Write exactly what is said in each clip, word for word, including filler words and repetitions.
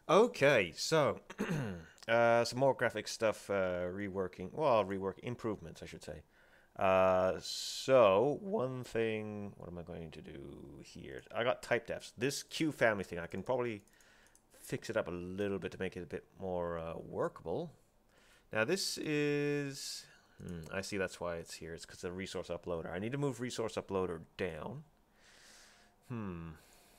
Okay, so uh, some more graphic stuff, uh, reworking, well, rework improvements, I should say. Uh, so one thing, what am I going to do here? I got type defs. This Q family thing, I can probably fix it up a little bit to make it a bit more uh, workable. Now this is, hmm, I see that's why it's here. It's because of the resource uploader. I need to move resource uploader down. Hmm.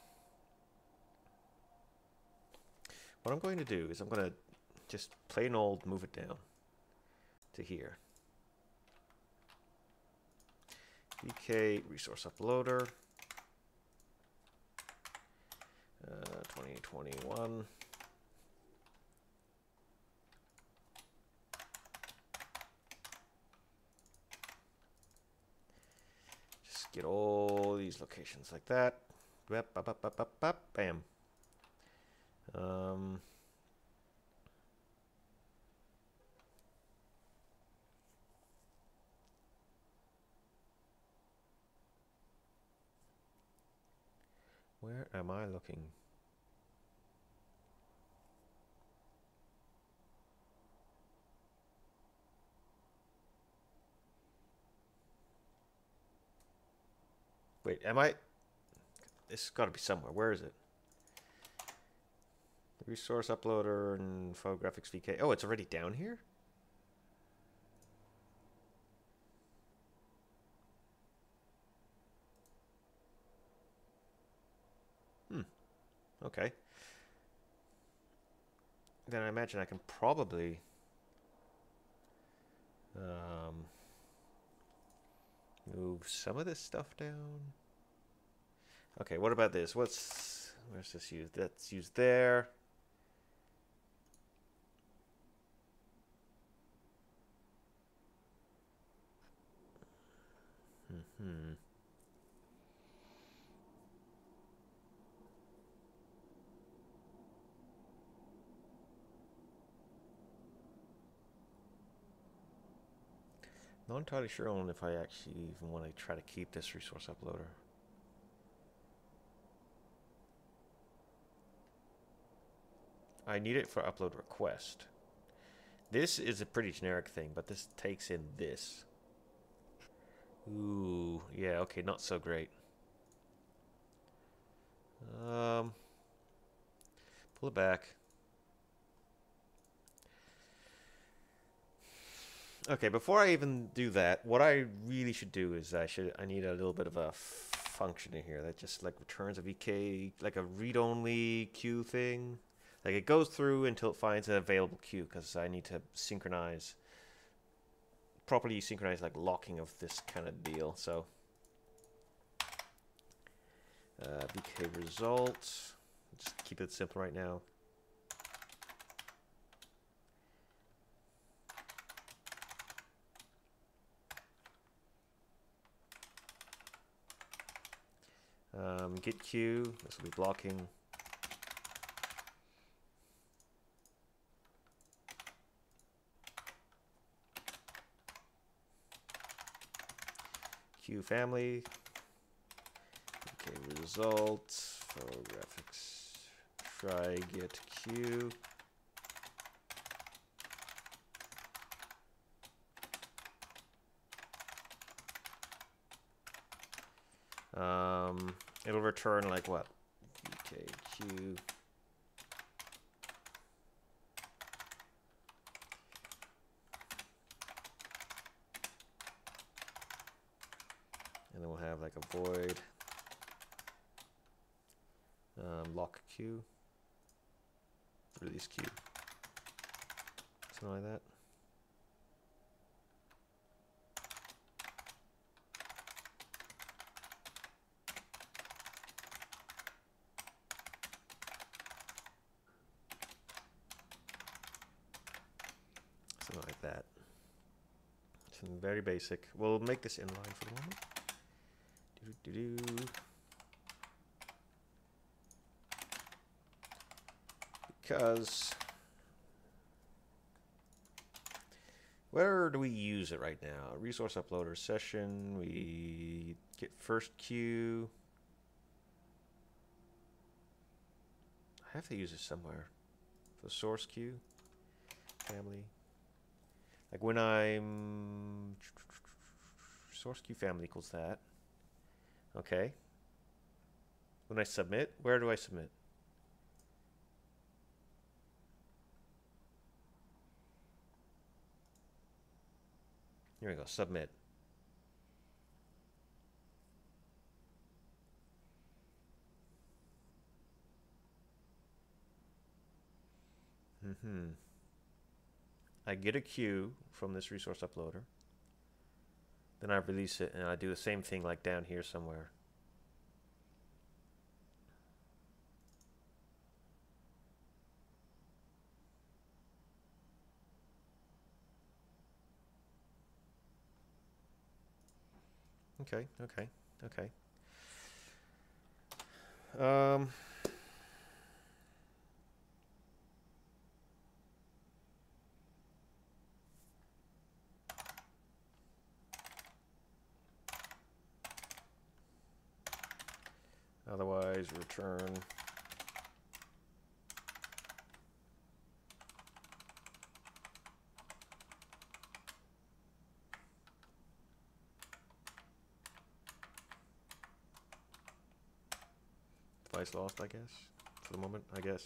What I'm going to do is I'm going to just plain old move it down to here. V K resource uploader. Uh, twenty twenty-one. Just get all these locations like that. Bam. Um, where am I looking? Wait, am I? It's got to be somewhere. Where is it? Resource uploader and photographics V K. Oh, it's already down here? Hmm. Okay. Then I imagine I can probably um, move some of this stuff down. Okay, what about this? What's where's this used? That's used there. Hmm. Not entirely sure on if I actually even want to try to keep this resource uploader. I need it for upload request. This is a pretty generic thing, but this takes in this. Ooh, yeah, okay, not so great. Um, pull it back. Okay, before I even do that, what I really should do is I should I need a little bit of a function in here that just like returns a V K, like a read-only queue thing. Like it goes through until it finds an available queue because I need to synchronize, properly synchronize like locking of this kind of deal. So uh, V K results, just keep it simple right now. Um, get queue, this will be blocking. Queue family. Okay, results, photographics, try get queue. Um, it'll return like what? V K queue. And then we'll have like a void um, lock queue, release queue, something like that. Something like that. Something very basic. We'll make this inline for the moment. Do do do. Because where do we use it right now? Resource uploader session. We get first queue. I have to use it somewhere. for source queue family. Like when I'm source queue family equals that. Okay. When I submit, where do I submit? Here we go, submit. Mm-hmm. I get a queue from this resource uploader. Then I release it and I do the same thing like down here somewhere. Okay, okay, okay. Um, otherwise, return device lost, I guess, for the moment, I guess.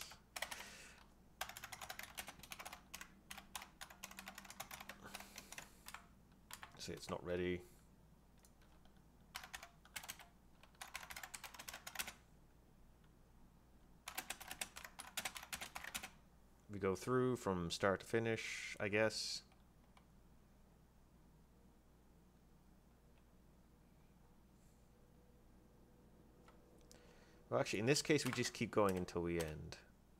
See, it's not ready. We go through from start to finish, I guess. Well, actually, in this case, we just keep going until we end.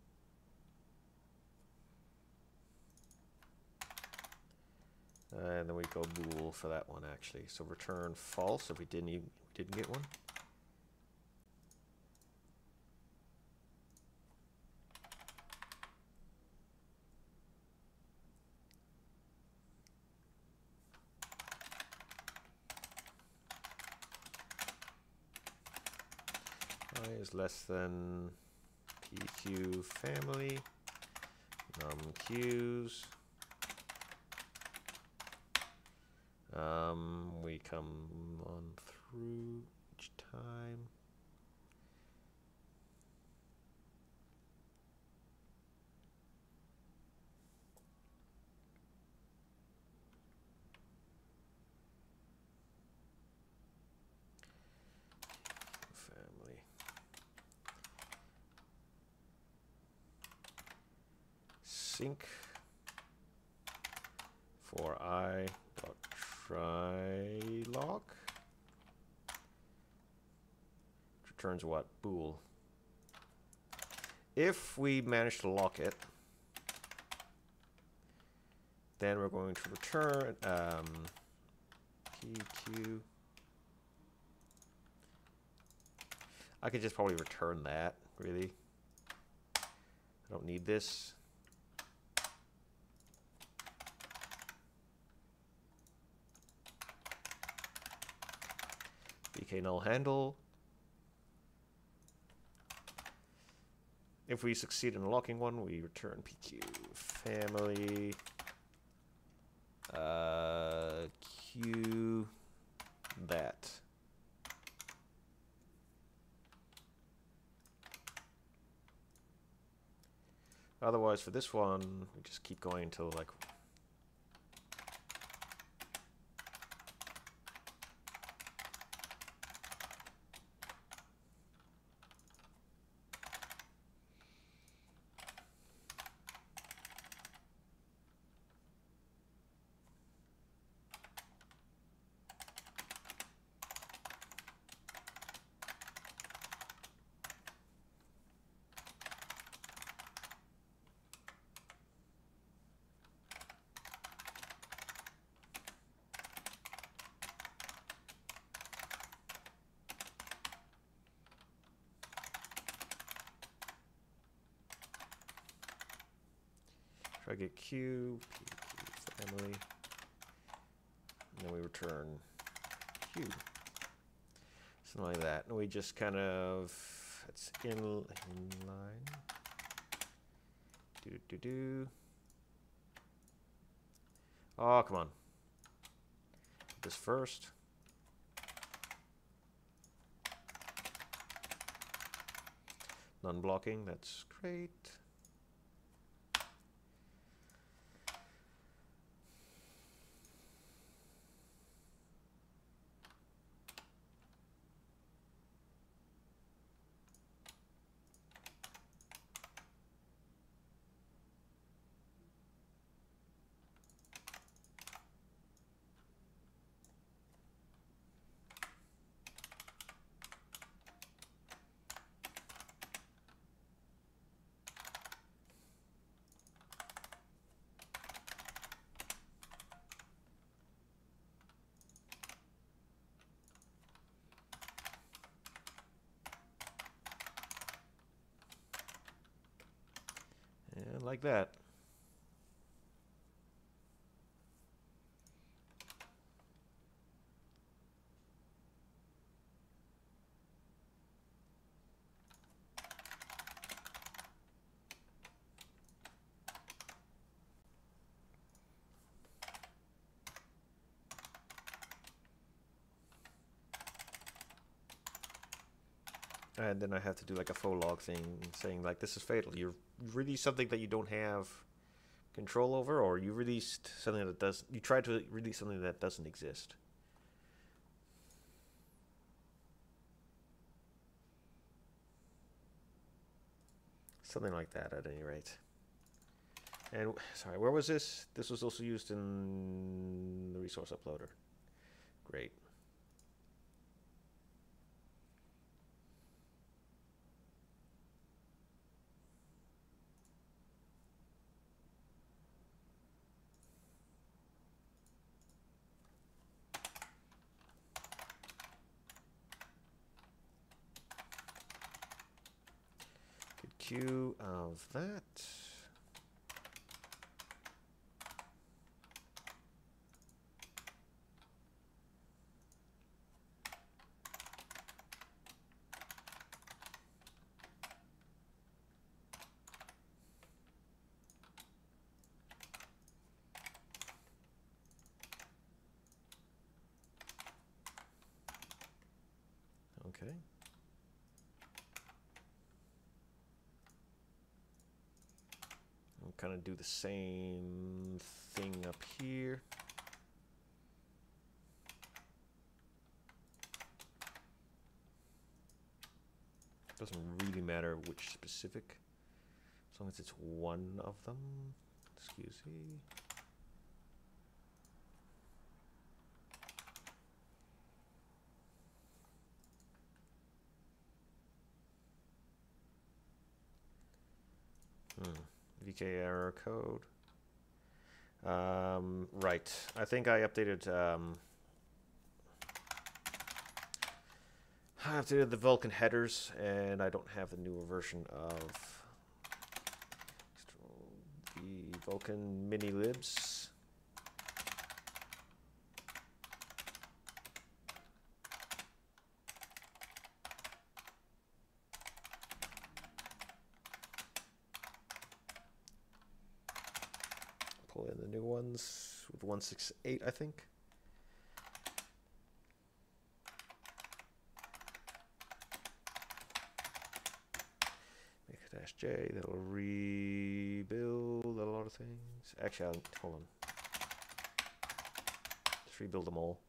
And then we go bool for that one, actually. So return false if we didn't even, didn't get one. I is less than P Q family num queues. Um, we come on through each time. Family. Sync for I dot try lock. Returns what? Bool. If we manage to lock it, then we're going to return um, P Q. I could just probably return that, really. I don't need this. B K null handle. If we succeed in locking one, we return P Q family uh, Q that. Otherwise, for this one, we just keep going until like. Try to get Q, P Q family, and then we return Q. Something like that. And we just kind of, it's in, in line. Do do do. Oh, come on. This first. Non-blocking, that's great. And like that. And then I have to do like a faux log thing saying like this is fatal. You release something that you don't have control over, or you released something that does you tried to release something that doesn't exist. Something like that at any rate. And sorry, where was this? This was also used in the resource uploader. Great. Good queue of that. Okay. I'll kind of do the same thing up here. Doesn't really matter which specific, as long as it's one of them. Excuse me. Hmm. V K error code. Um, right. I think I updated. Um, I updated the Vulkan headers, and I don't have the newer version of the Vulkan mini libs. Pull in the new ones with one sixty-eight, I think. Make a dash J, that'll rebuild a lot of things. Actually, I'll, hold on. Just rebuild them all.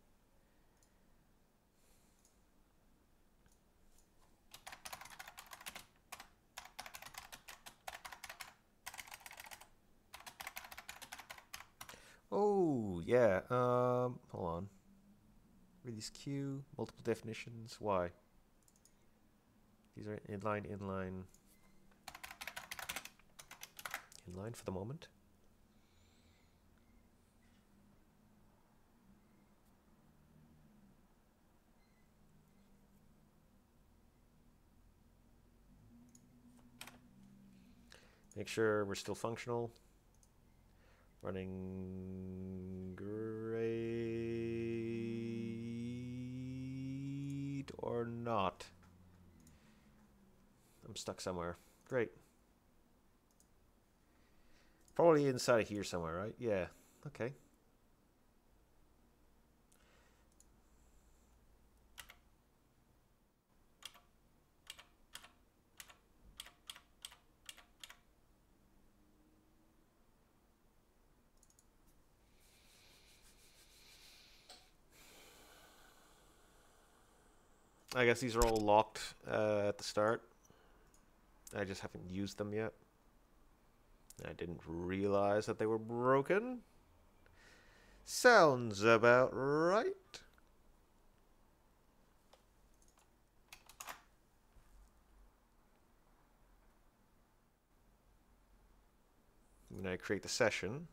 Oh, yeah. Um, hold on. Release queue, multiple definitions. Why? These are inline, inline, inline for the moment. Make sure we're still functional. Running great or not. I'm stuck somewhere. Great. Probably inside of here somewhere, right? Yeah. Okay. I guess these are all locked uh, at the start. I just haven't used them yet. I didn't realize that they were broken. Sounds about right. When I create the session,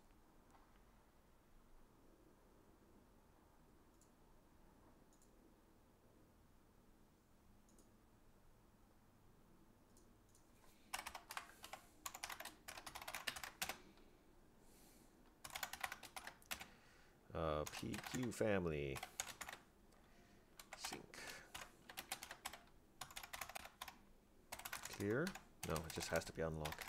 uh, P Q family sync clear. No, it just has to be unlocked.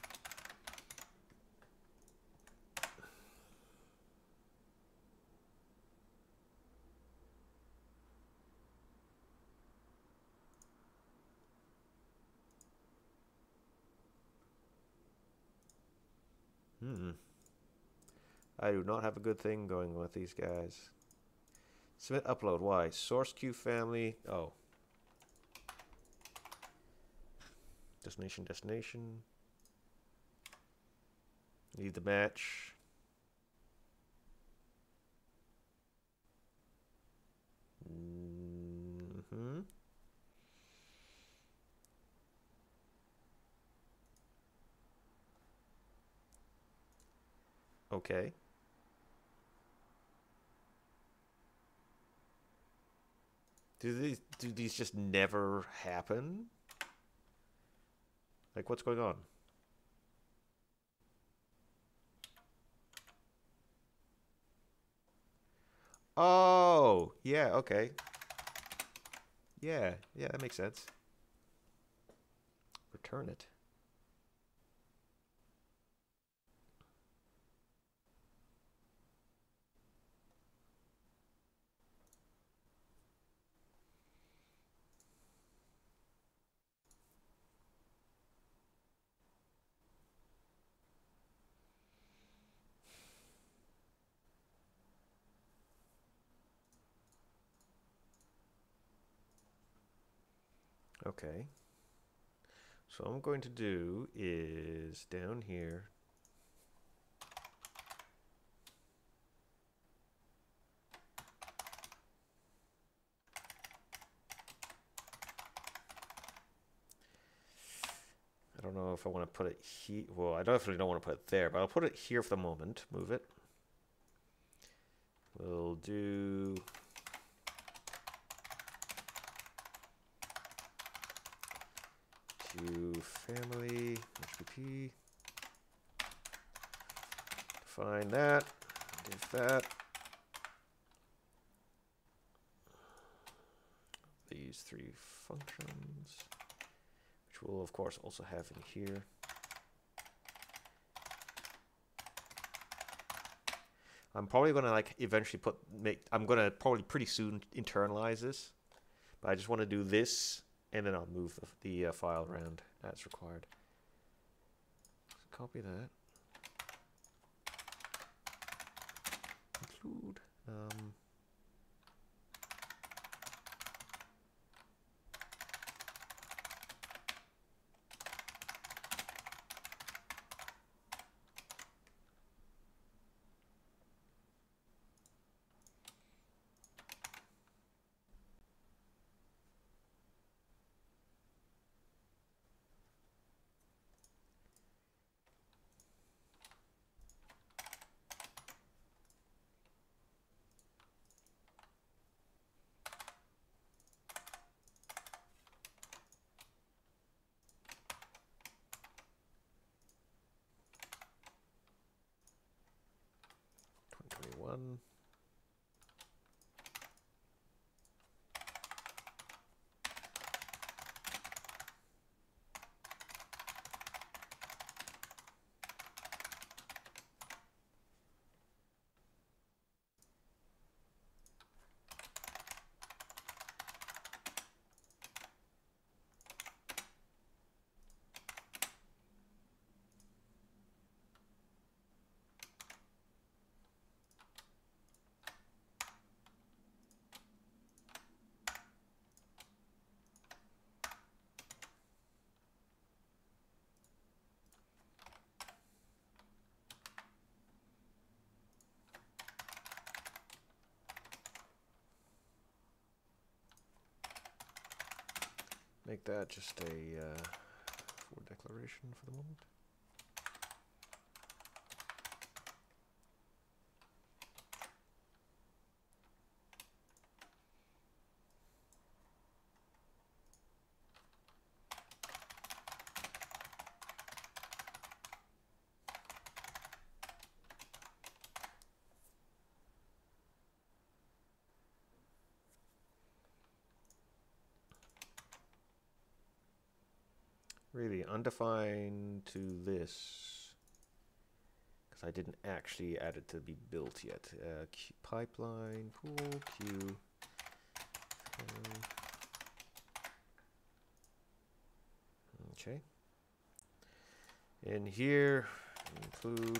Hmm. I do not have a good thing going with these guys. Submit upload. Why? Source queue family. Oh. Destination, destination. Need the match. Mm-hmm. Okay. Do these do these just never happen? Like, what's going on? Oh, yeah, okay. Yeah, yeah, that makes sense. Return it. Okay. So what I'm going to do is down here. I don't know if I want to put it here. Well, I definitely don't want to put it there, but I'll put it here for the moment. Move it. We'll do to family H P P. Define that. Div that. These three functions, which we'll of course also have in here. I'm probably gonna like eventually put make. I'm gonna probably pretty soon internalize this, but I just want to do this, and then I'll move the, the uh, file around as required. So copy that. Include. Um, One. make that just a uh, for declaration for the moment. Really, undefined to this, because I didn't actually add it to be built yet. Uh, Q, pipeline, pool, Q. Um, okay. In here, include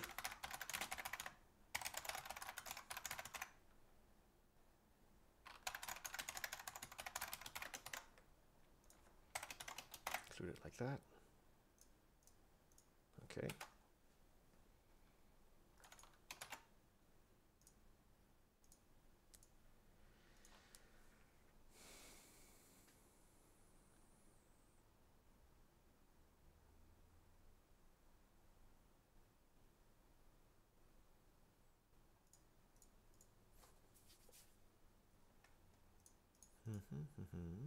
include it like that. Okay. Mm-hmm, mm-hmm.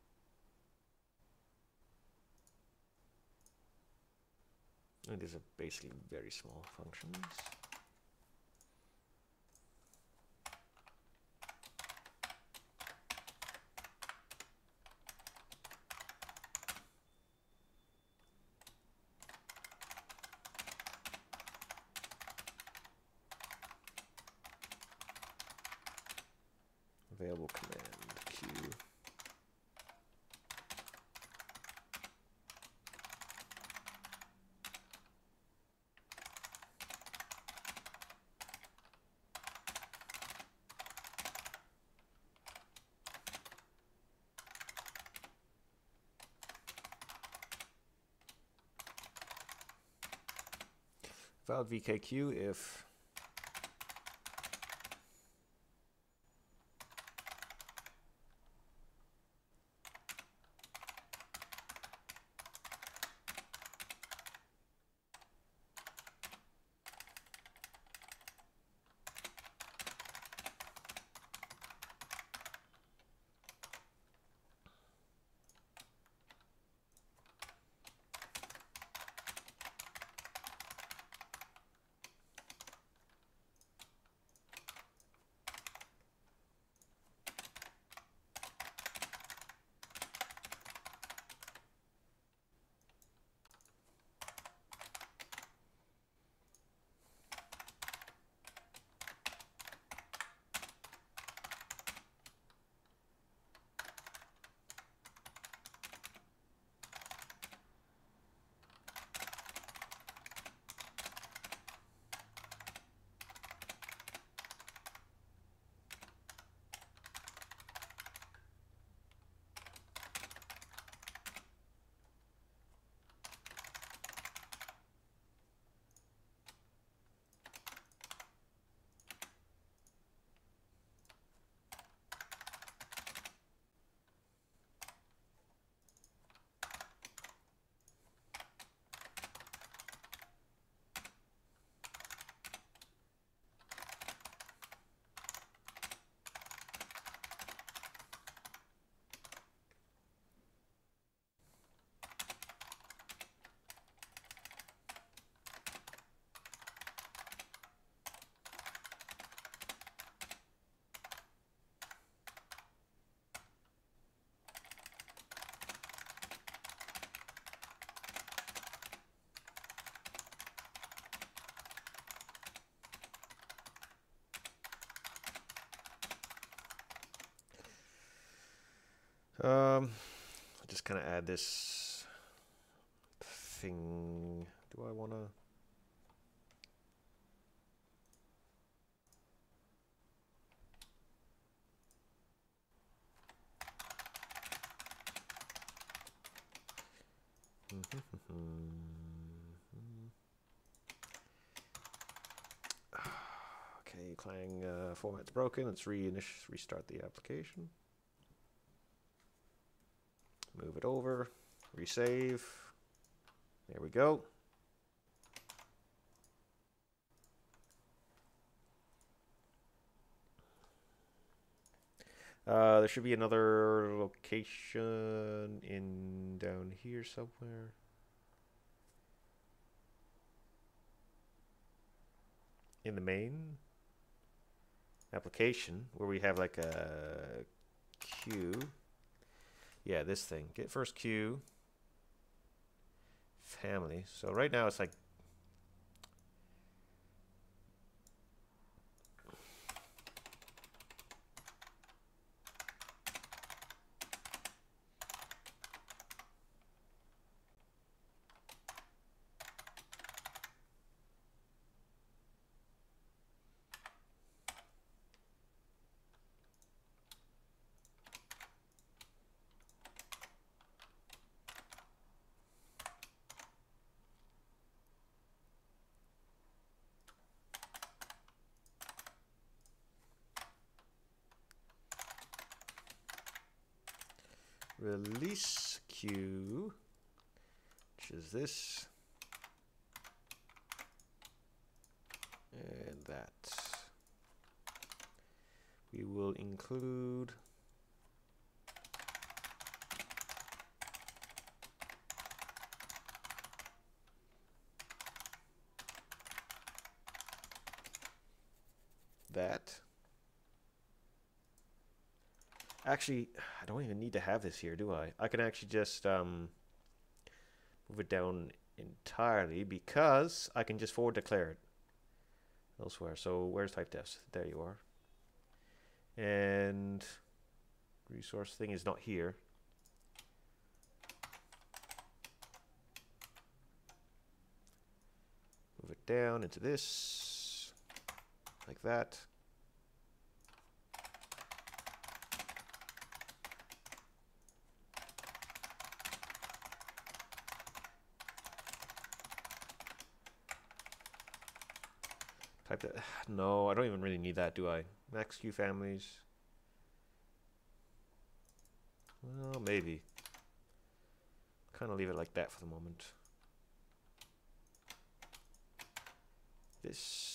And these are basically very small functions. Available command Q. Valid V K Q if Um, I'll just kind of add this thing. Do I want to? Okay, Clang uh, format's broken. Let's re restart the application. Move it over. Resave. There we go. Uh, there should be another location in down here somewhere. In the main application where we have like a queue. Yeah, this thing. Get first queue. Family. So right now it's like release queue, which is this and that. We will include that. Actually, I don't even need to have this here, do I? I can actually just um, move it down entirely because I can just forward declare it elsewhere. So where's type defs? There you are. And resource thing is not here. Move it down into this, like that. Type that. No, I don't even really need that, do I? Max queue families. Well, maybe. Kind of leave it like that for the moment. This.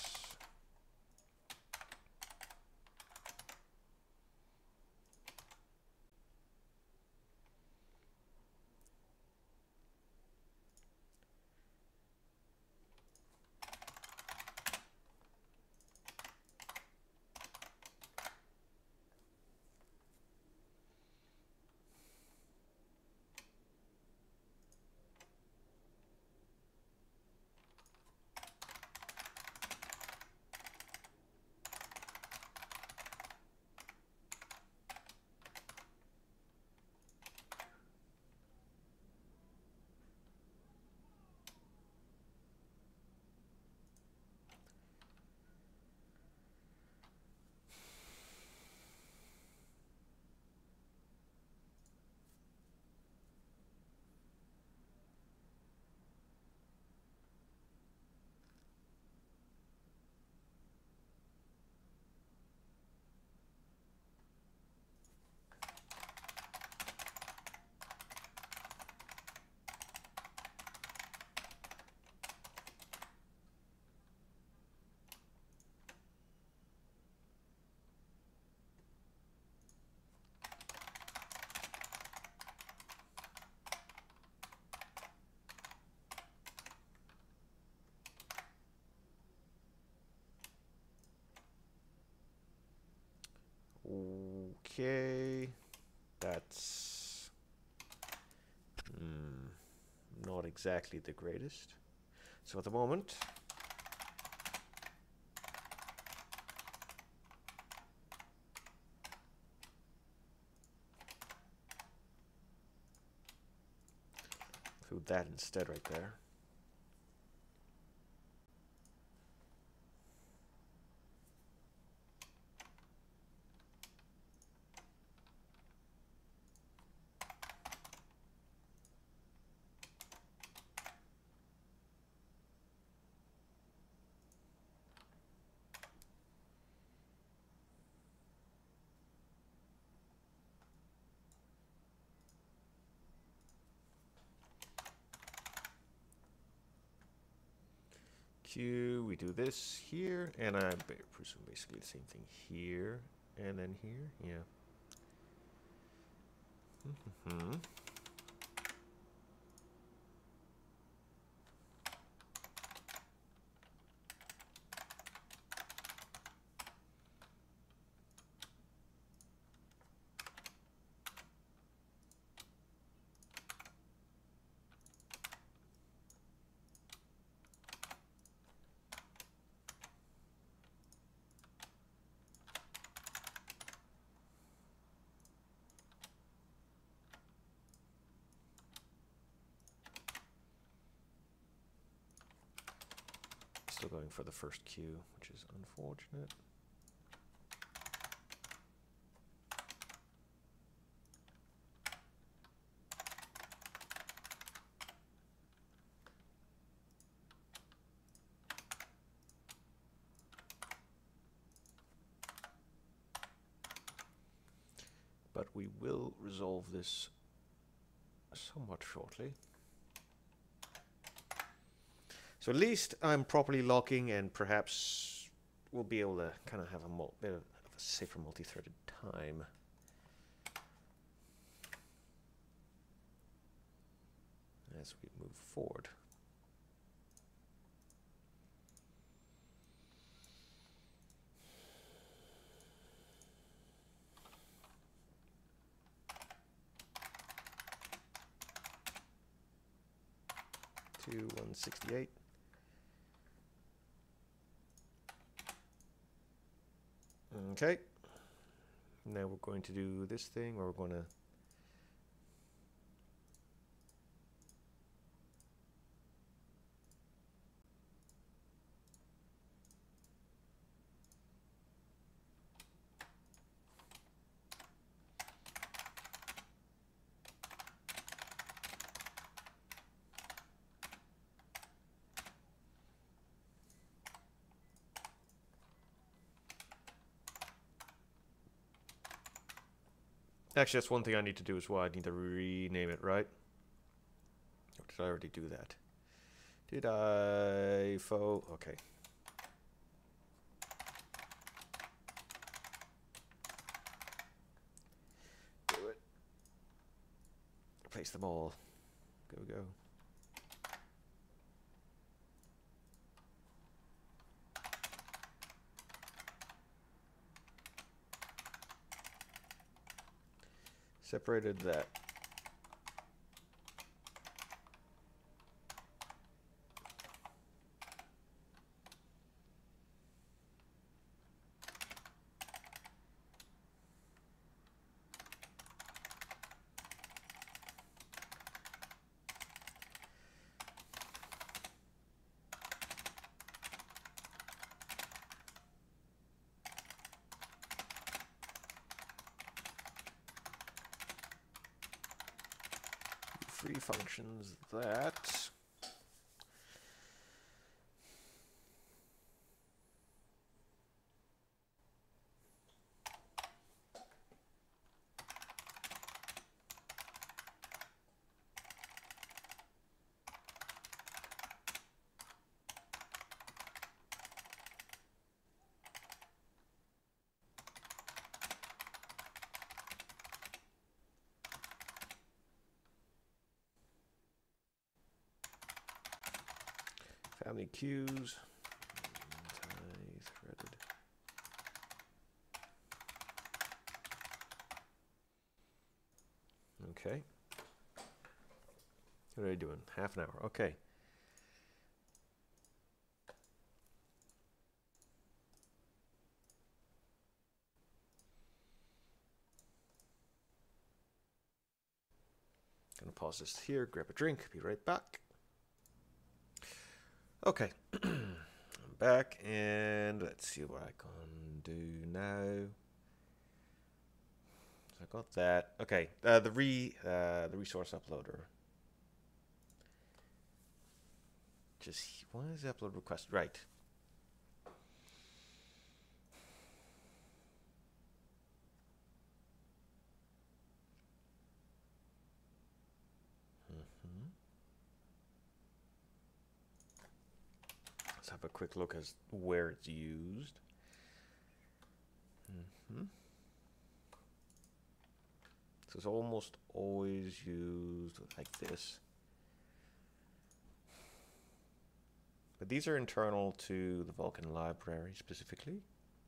Okay, that's mm, not exactly the greatest. So at the moment, include that instead right there. queue. We do this here, and I presume basically the same thing here, and then here. Yeah. Mm-hmm. Still going for the first queue, which is unfortunate. But we will resolve this somewhat shortly. So at least I'm properly locking, and perhaps we'll be able to kind of have a mul bit of a safer multi-threaded time. As we move forward. To one sixty-eight. Okay. Now we're going to do this thing where we're going to actually, that's one thing I need to do as well. I need to rename it, right? Or did I already do that? Did I? Fo? Okay. Do it. Replace them all. Go, go. Separated that. Free functions that. Family queues, multi-threaded. Okay. What are they doing? Half an hour. Okay. Gonna pause this here, grab a drink, be right back. Okay. I'm back, and let's see what I can do now. So I got that. Okay. Uh, the re uh, the resource uploader. Just why is the upload request right? have a quick look as where it's used. Mm-hmm. So it's almost always used like this. But these are internal to the Vulkan library specifically.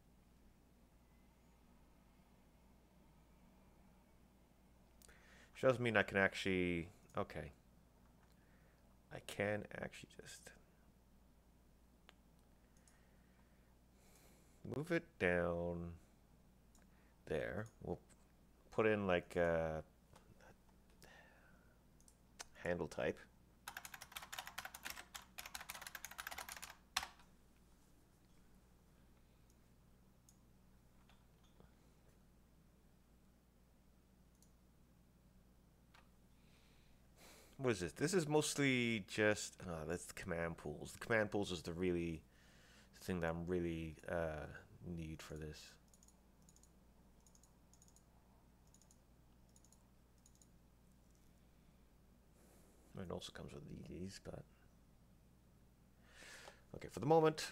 Which doesn't mean I can actually... Okay. I can actually just move it down there. We'll put in like a handle type. What is this? This is mostly just, oh, that's the command pools. The command pools is the really thing that I'm really uh, need for this. It also comes with these, but okay, for the moment.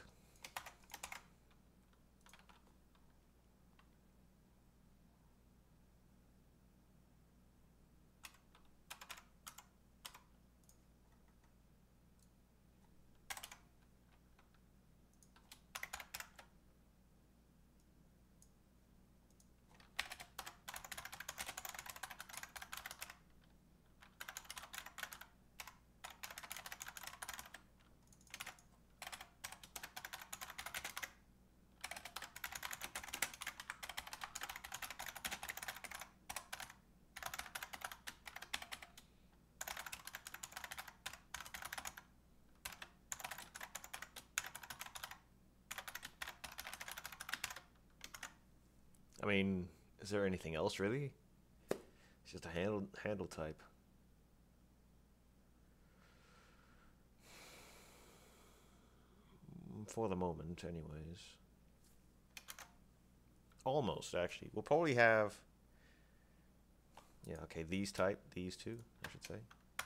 I mean, is there anything else really? It's just a handle handle type. For the moment, anyways. Almost, actually. We'll probably have... Yeah, okay, these type, these two, I should say.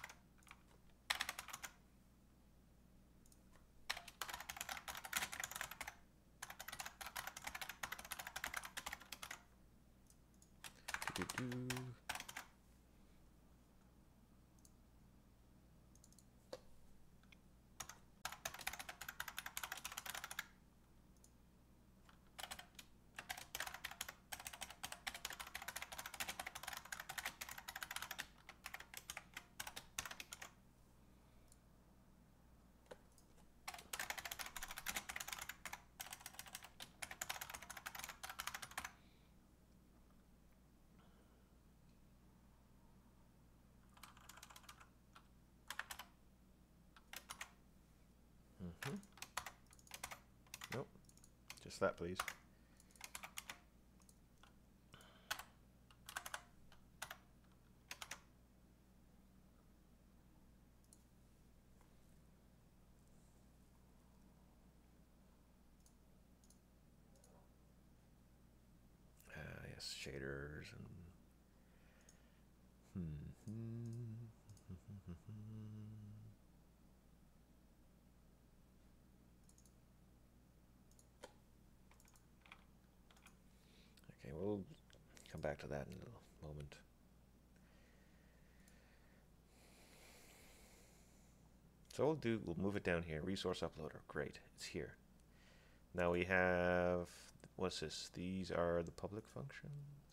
Do-do-do. Mm-hmm. Nope. Just that, please. Ah, yes, shaders and... Hmm. Okay, we'll come back to that in a moment. So we'll do, we'll move it down here. Resource uploader, great, it's here. Now we have, what's this? These are the public functions.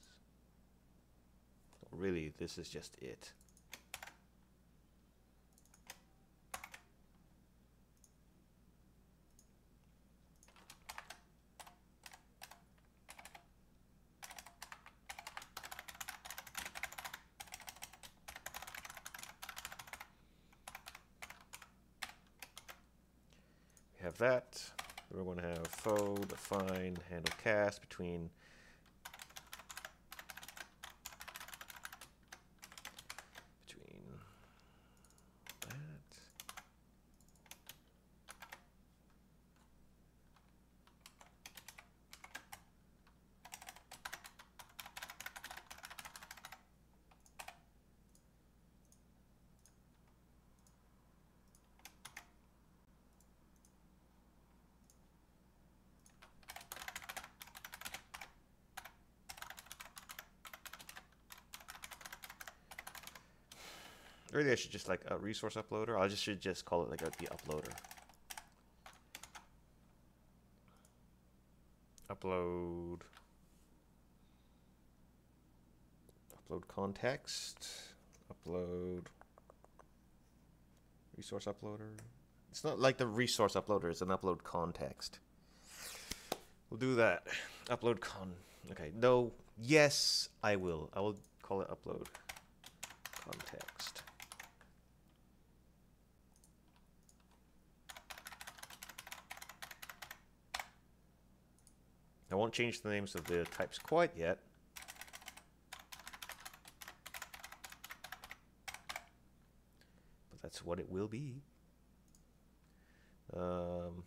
Really, this is just it. We have that. We're going to have faux, define, handle cast between between that. Really, I should just like a resource uploader. I just should just call it like a, the uploader. Upload. Upload context. Upload. Resource uploader. It's not like the resource uploader. It's an upload context. We'll do that. Upload con. Okay. No. Yes, I will. I will call it upload context. I won't change the names of the types quite yet. But that's what it will be. Um,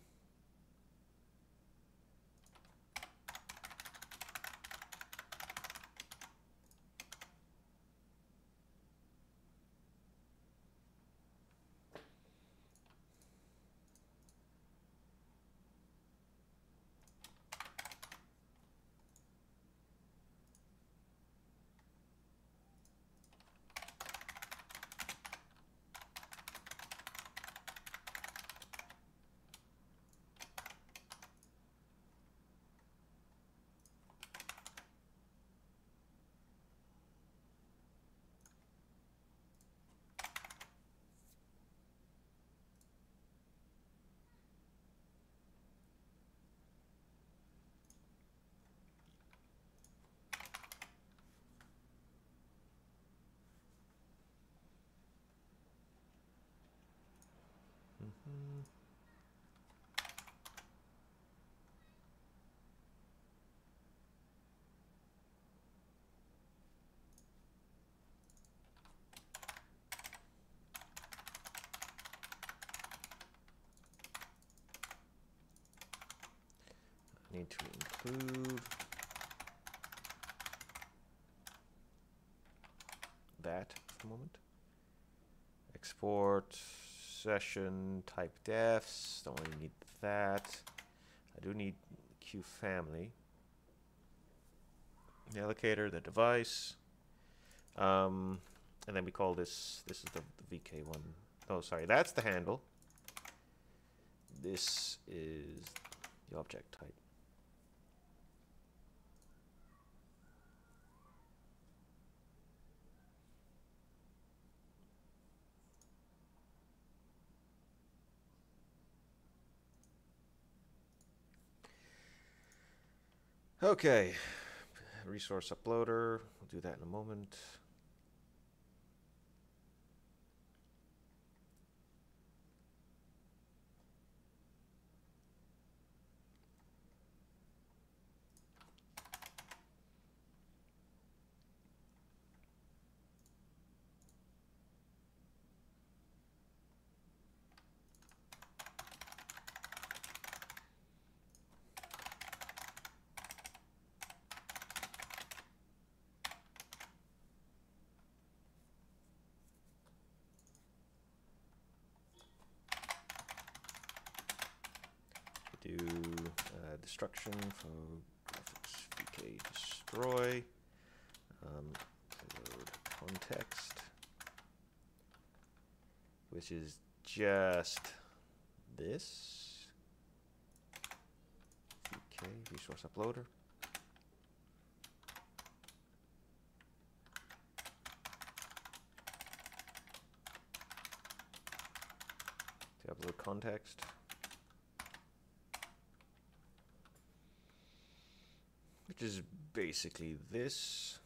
mhm. I need to include that for the moment. Export session type defs. Don't really need that. I do need Q family. The allocator, the device. Um, and then we call this, this is the, the V K one. Oh, sorry, that's the handle. This is the object type. Okay, resource uploader. We'll do that in a moment. Do uh, destruction for graphics V K destroy. Um, load context, which is just this. V K resource uploader. To upload context. Which is basically this.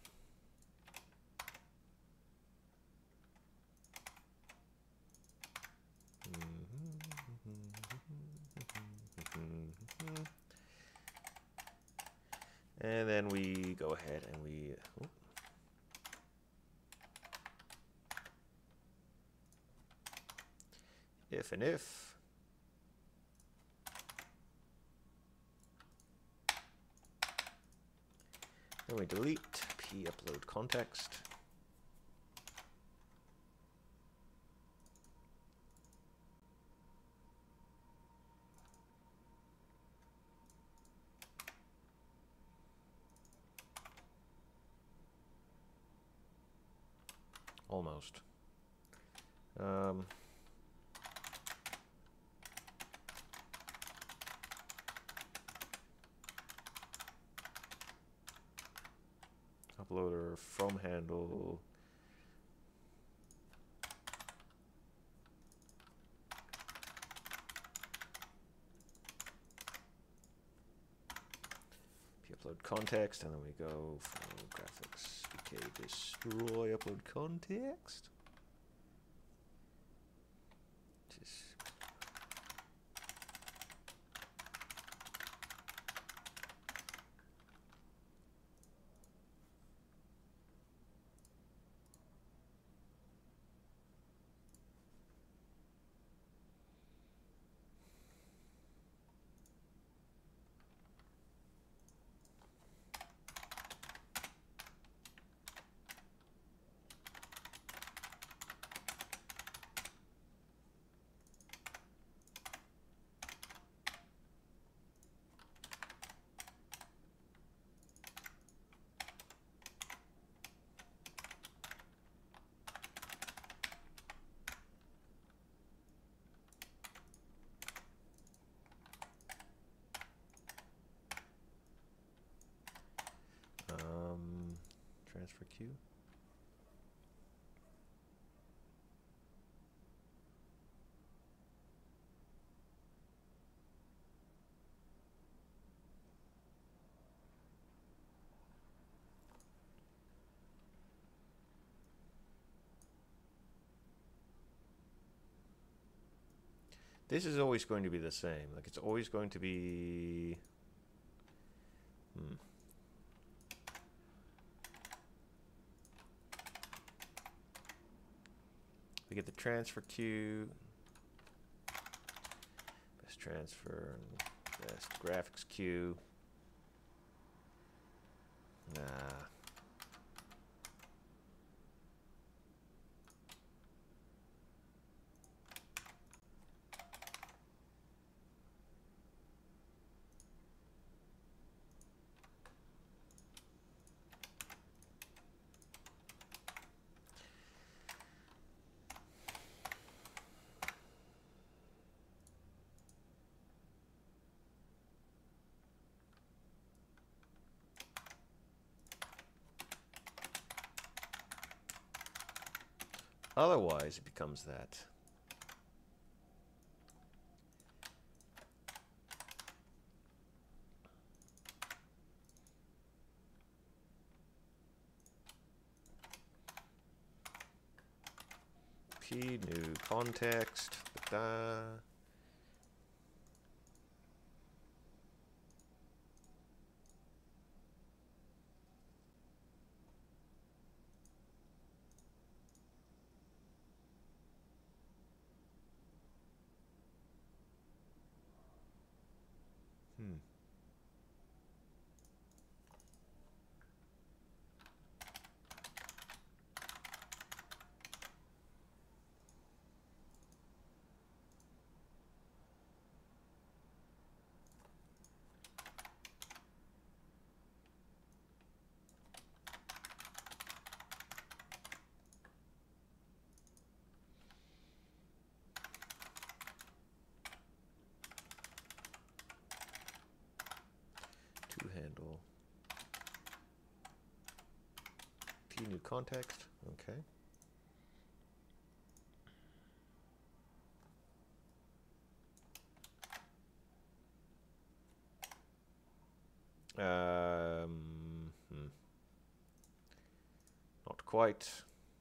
And then we go ahead and we oh. if and if then we delete p upload context. Almost. Um, uploader from handle. Upload context, and then we go for graphics. Okay, destroy upload context. Just um, transfer queue. This is always going to be the same. Like, it's always going to be... Hmm. We get the transfer queue. Best transfer. Best graphics queue. Nah. Otherwise, it becomes that. P, new context. Da-da. Hmm. To handle. P, new context. Okay. Um, hmm. Not quite.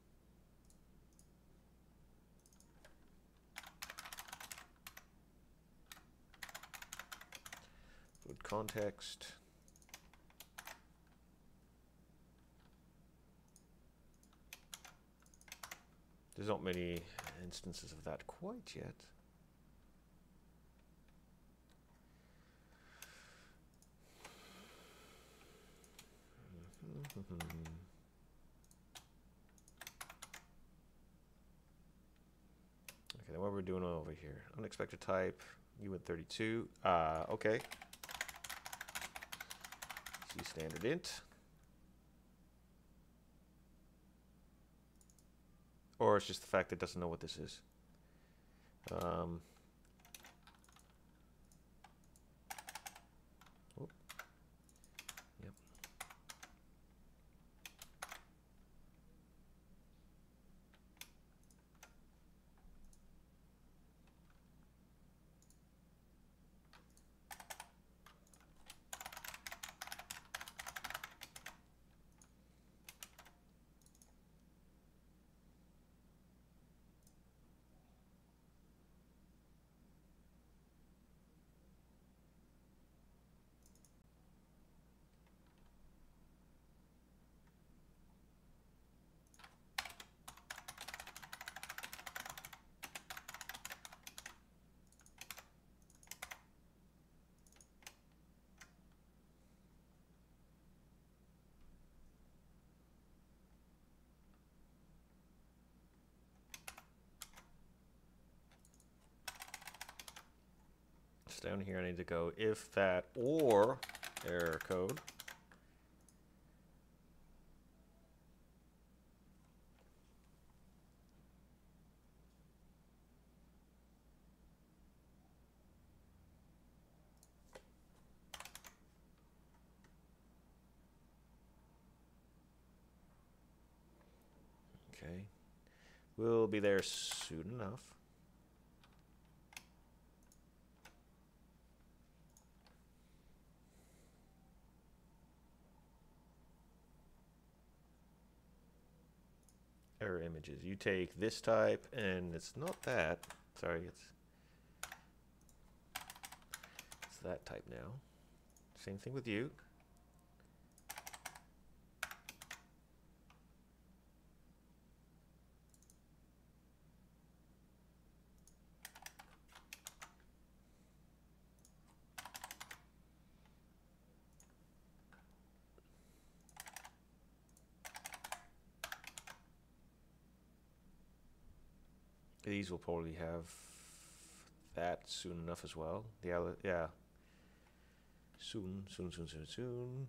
Good context. There's not many instances of that quite yet. Okay, then what we're doing over here? Unexpected type, U N thirty-two. Uh, okay. C standard int. Or it's just the fact that it doesn't know what this is. Um, whoop. Yep. Down here I need to go if that or error code. Okay, we'll be there soon enough. Error images. You take this type, and it's not that. Sorry, it's it's that type now. Same thing with you. These will probably have that soon enough as well. The other, yeah. Soon, soon, soon, soon, soon.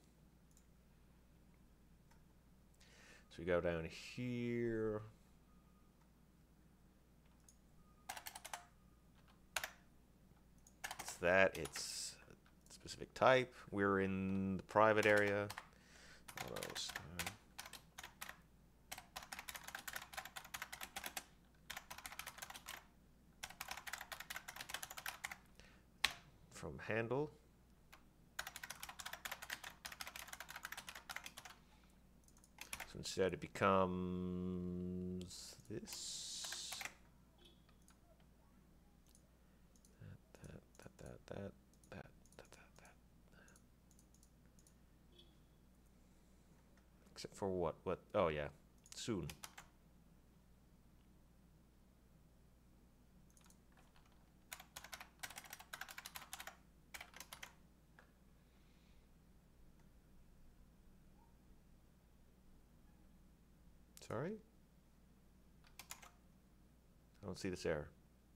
So we go down here. It's that. It's a specific type. We're in the private area. What else? From handle. So instead it becomes this. That, that, that, that, that, that, that, that, that. Except for what? What? Oh yeah, soon. Sorry? I don't see this error.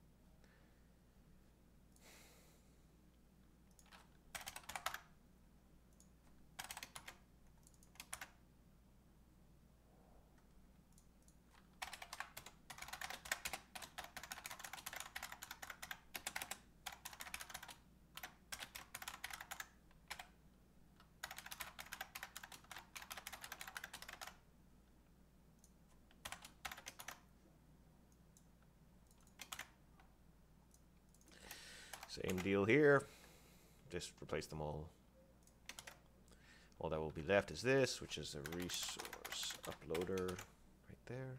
Same deal here. Just replace them all. All that will be left is this, which is a resource uploader right there.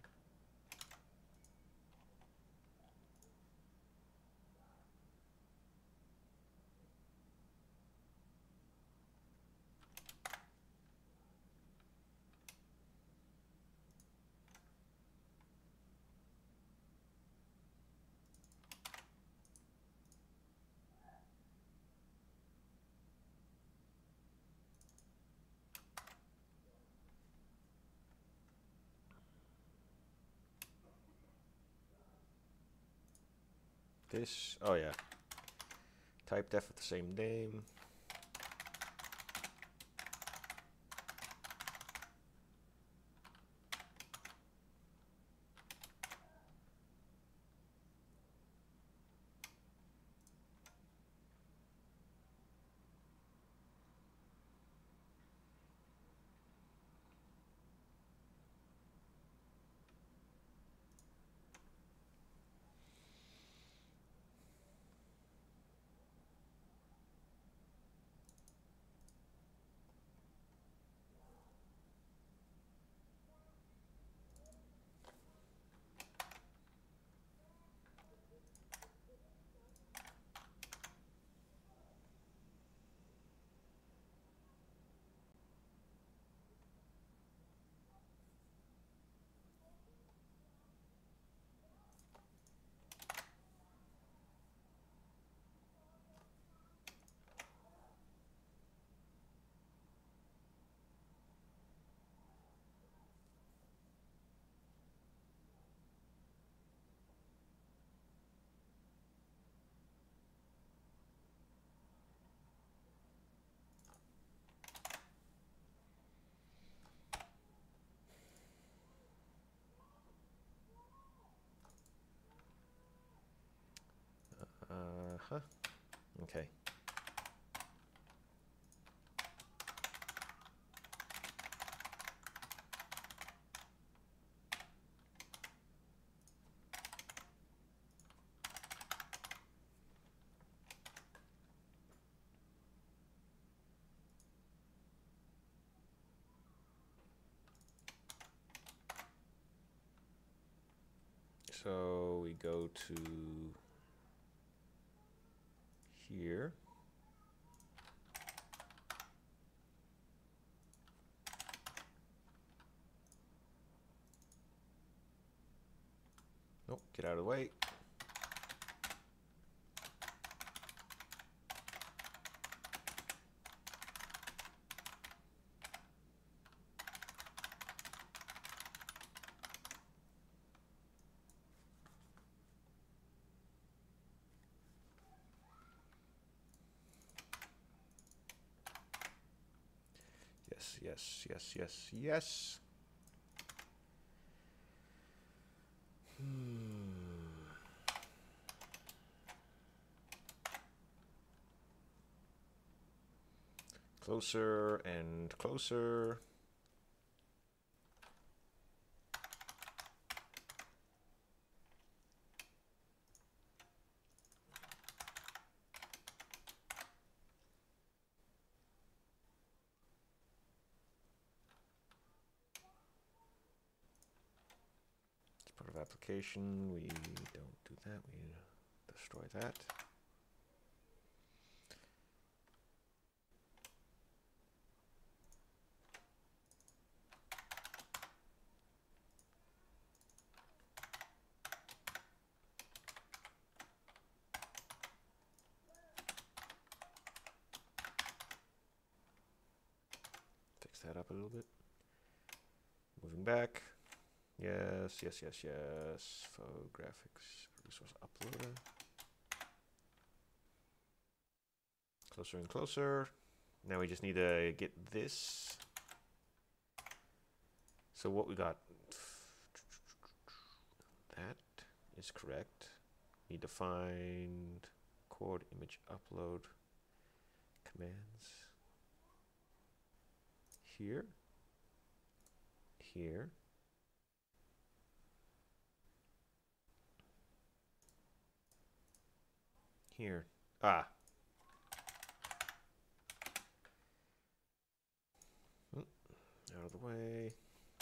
This, oh yeah, type def with the same name. Uh-huh. Okay. So we go to here. Nope, get out of the way. Yes, yes, yes, yes, yes. Hmm. Closer and closer. It's part of application. We don't do that. We destroy that. Fix that up a little bit. Moving back. Yes, yes, yes, yes. Faux graphics resource uploader. Closer and closer. Now we just need to get this. So what we got? That is correct. Need to find chord image upload commands. Here. Here. Here. Ah. Out of the way.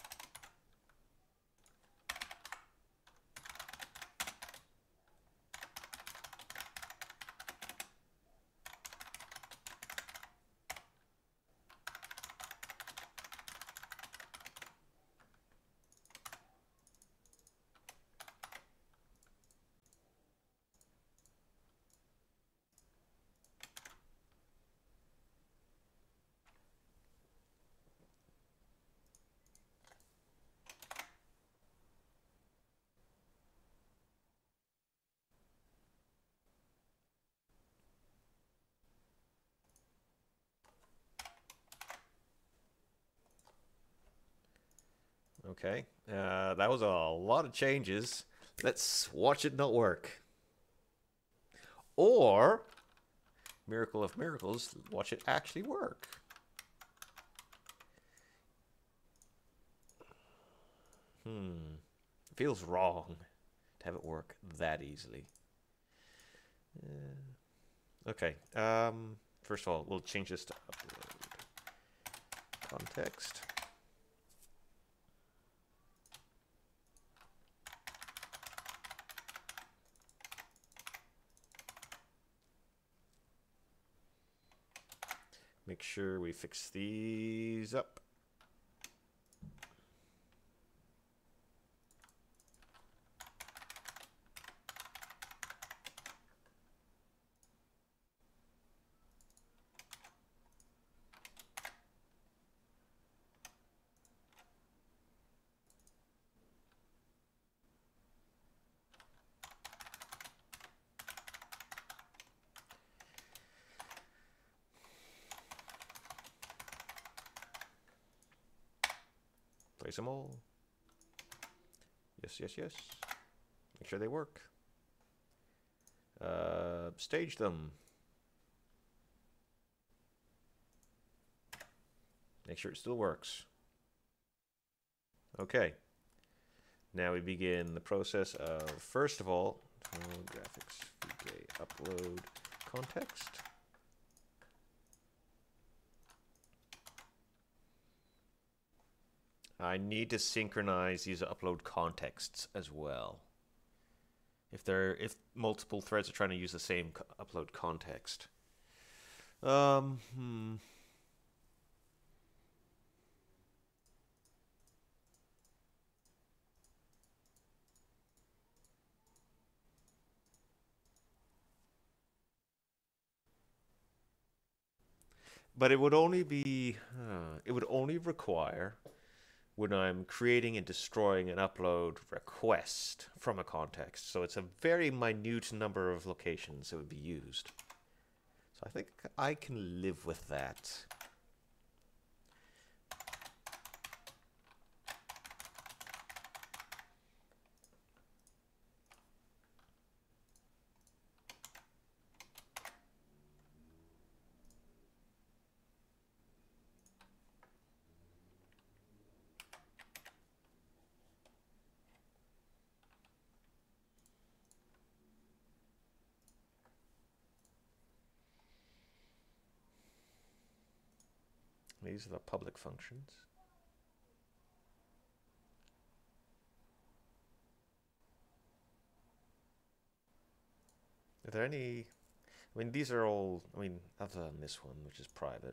Okay, uh, that was a lot of changes. Let's watch it not work. Or, miracle of miracles, watch it actually work. Hmm, feels wrong to have it work that easily. Uh, okay, um, first of all, we'll change this to upload context. Make sure we fix these up. Place them all. Yes, yes, yes. Make sure they work. Uh, stage them. Make sure it still works. Okay. Now we begin the process of, first of all, graphics V K upload context. I need to synchronize these upload contexts as well. If they're if multiple threads are trying to use the same co upload context. Um, hmm. But it would only be, uh, it would only require when I'm creating and destroying an upload request from a context. So it's a very minute number of locations that would be used. So I think I can live with that. These are the public functions. Are there any... I mean, these are all... I mean, other than this one, which is private.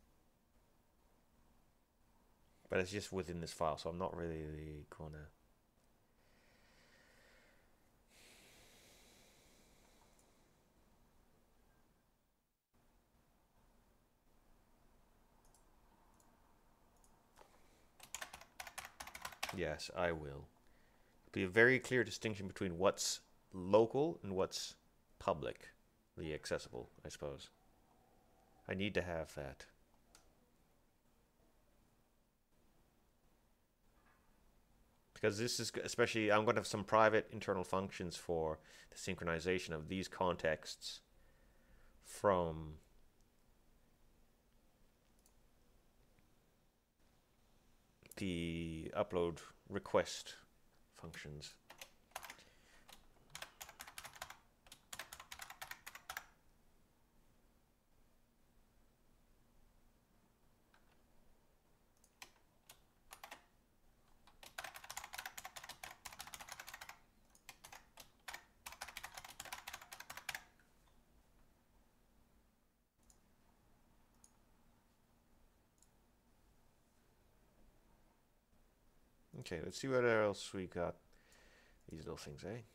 But it's just within this file, so I'm not really gonna... Yes, I will. Be a very clear distinction between what's local and what's publicly accessible, I suppose. I need to have that. Because this is, especially, I'm going to have some private internal functions for the synchronization of these contexts from the upload request functions. Okay, let's see what else we got. These little things, eh?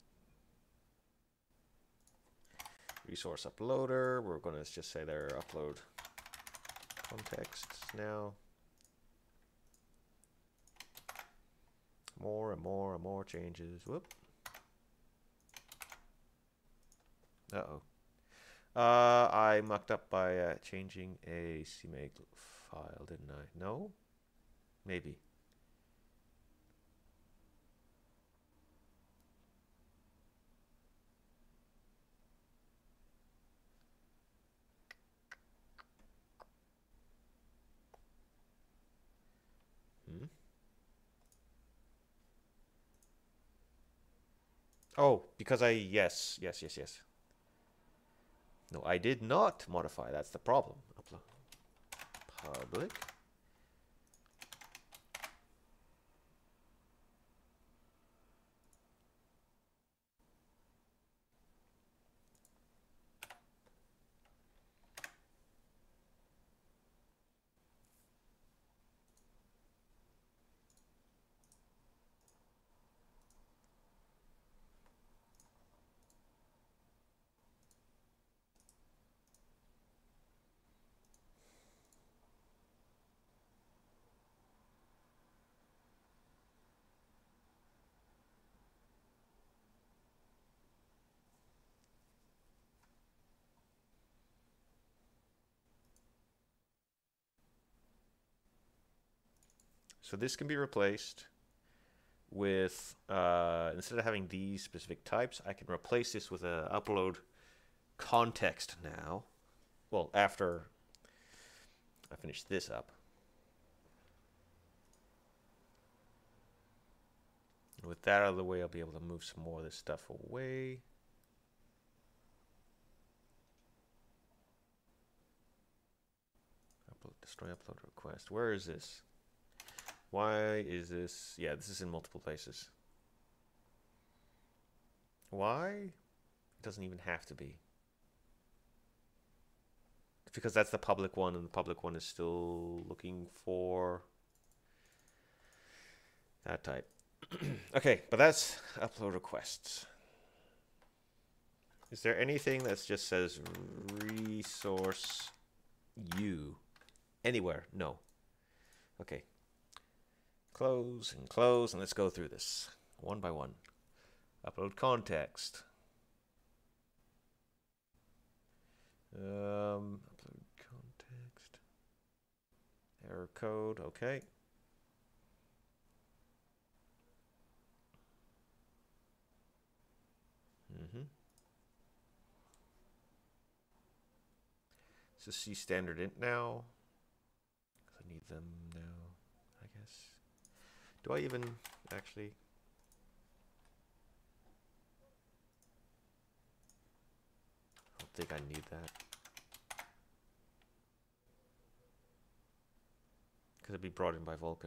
Resource uploader. We're going to just say they're upload contexts now. More and more and more changes. Whoop. Uh-oh. Uh, I mucked up by uh, changing a C M A file, didn't I? No? Maybe. Hmm? Oh, because I, yes, yes, yes, yes. No, I did not modify. That's the problem. Upload public. So this can be replaced with, uh, instead of having these specific types, I can replace this with a upload context now. Well, after I finish this up. And with that out of the way, I'll be able to move some more of this stuff away. Upload, destroy upload request. Where is this? Why is this? Yeah, this is in multiple places. Why? It doesn't even have to be. It's because that's the public one, and the public one is still looking for that type. Okay, but that's upload requests. Is there anything that just says resource U anywhere? No. Okay. Close and close, and let's go through this one by one. Upload context. Um, upload context. Error code, okay. Mm-hmm. Let's just see standard int now. I need them now, I guess. Do I even actually? I don't think I need that. Because it'd be brought in by Vulkan.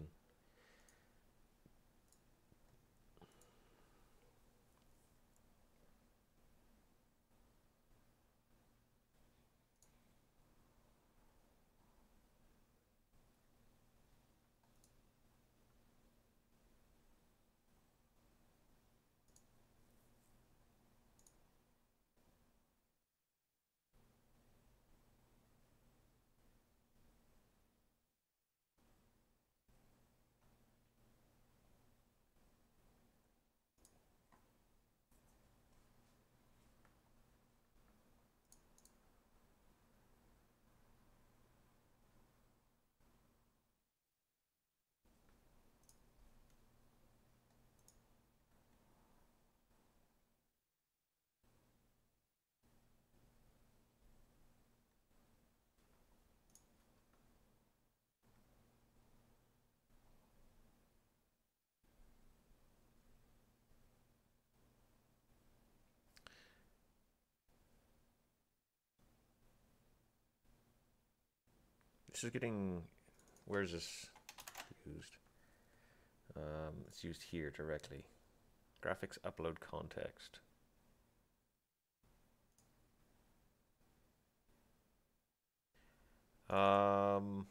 This is getting, where is this used? Um, it's used here directly. Graphics upload context. Um,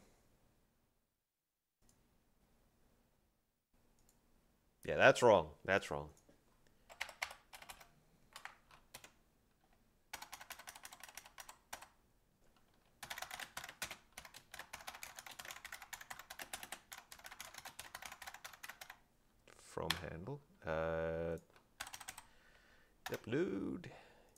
yeah, that's wrong. That's wrong. From handle. Uh, upload.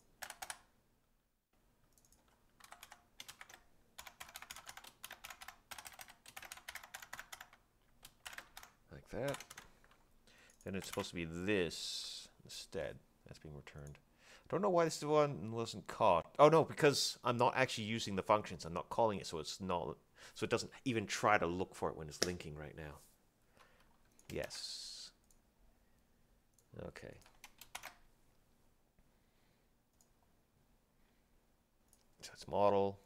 Like that. Then it's supposed to be this instead. That's being returned. I don't know why this one wasn't caught. Oh no, because I'm not actually using the functions. I'm not calling it, so it's not. So it doesn't even try to look for it when it's linking right now. Yes. Okay. So it's model.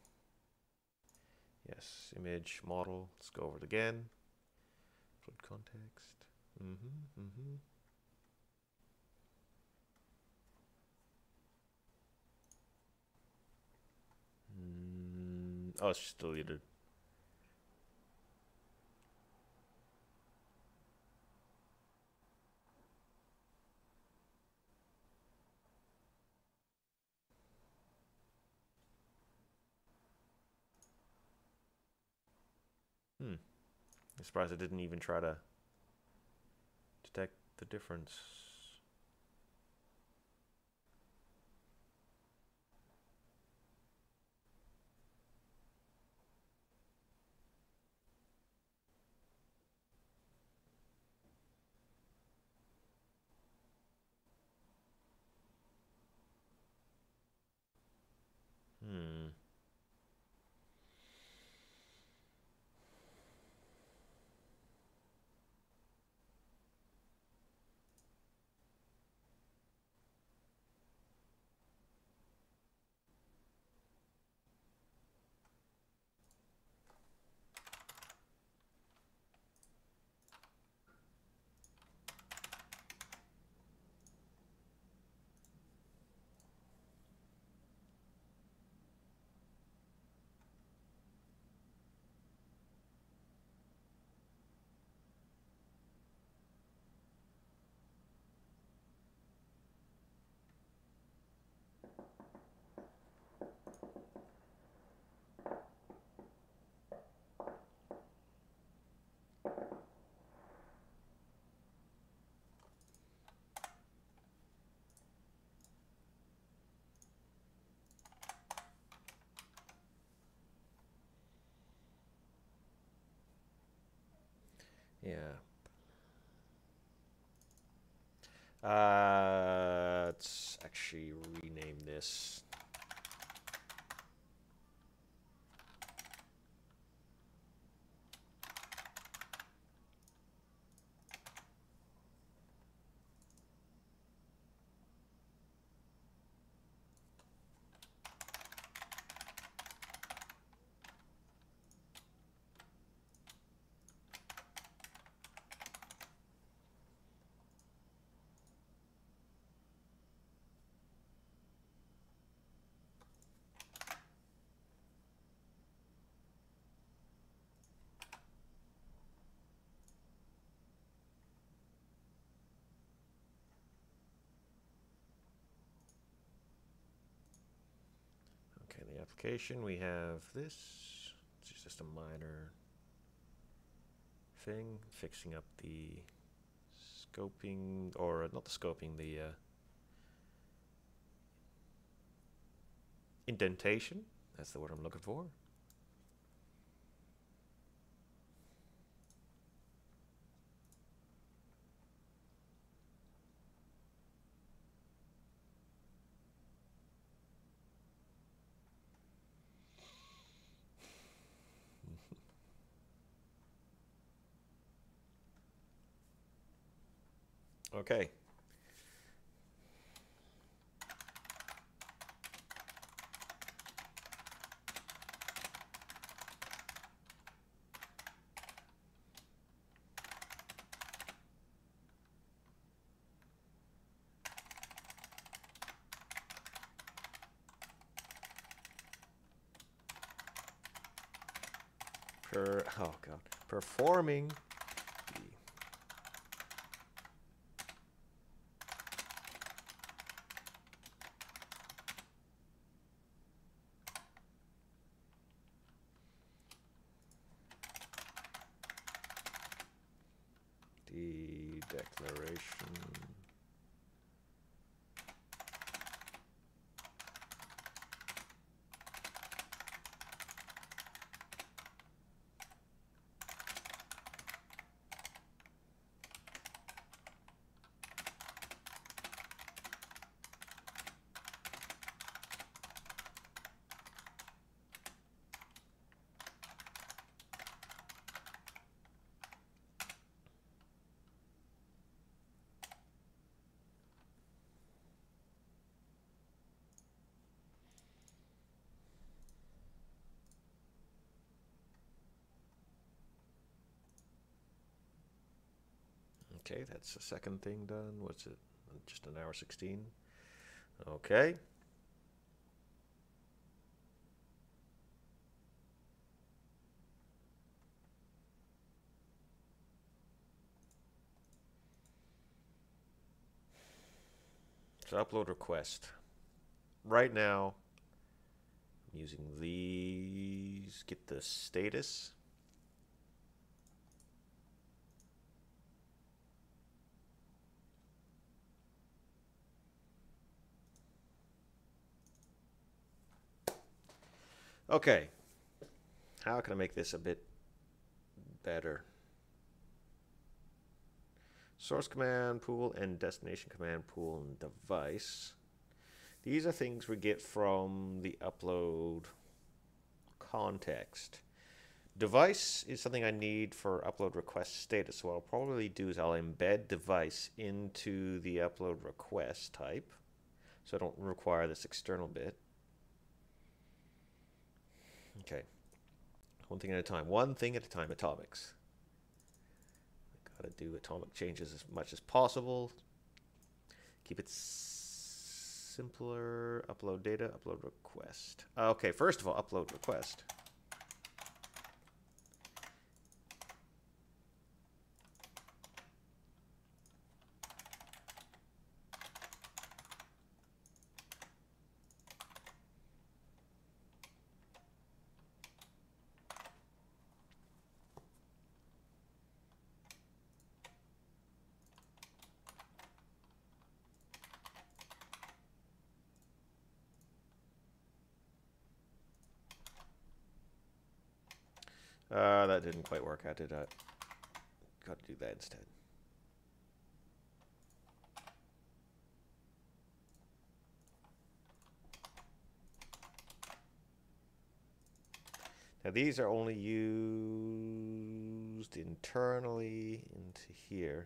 Yes, image, model. Let's go over it again. Upload context. Mm-hmm, mm-hmm. Mm, oh, it's just deleted. Hmm. I'm surprised I didn't even try to detect the difference. Yeah. Uh, let's actually rename this. Okay, in the application we have this. It's just a minor thing, fixing up the scoping, or not the scoping, the uh, indentation. That's the word I'm looking for. Okay. Per oh god, performing the declaration. Okay, that's the second thing done. What's it? Just an hour sixteen. Okay. So upload request. Right now, I'm using these. Get the status. Okay. How can I make this a bit better? Source command pool and destination command pool and device. These are things we get from the upload context. Device is something I need for upload request status. So what I'll probably do is I'll embed device into the upload request type, so I don't require this external bit. Okay, one thing at a time. One thing at a time. Atomics. Gotta do atomic changes as much as possible. Keep it simpler. Upload data. Upload request. Okay, first of all, upload request. Uh, that didn't quite work out, did it? got to do that instead. Now these are only used internally into here.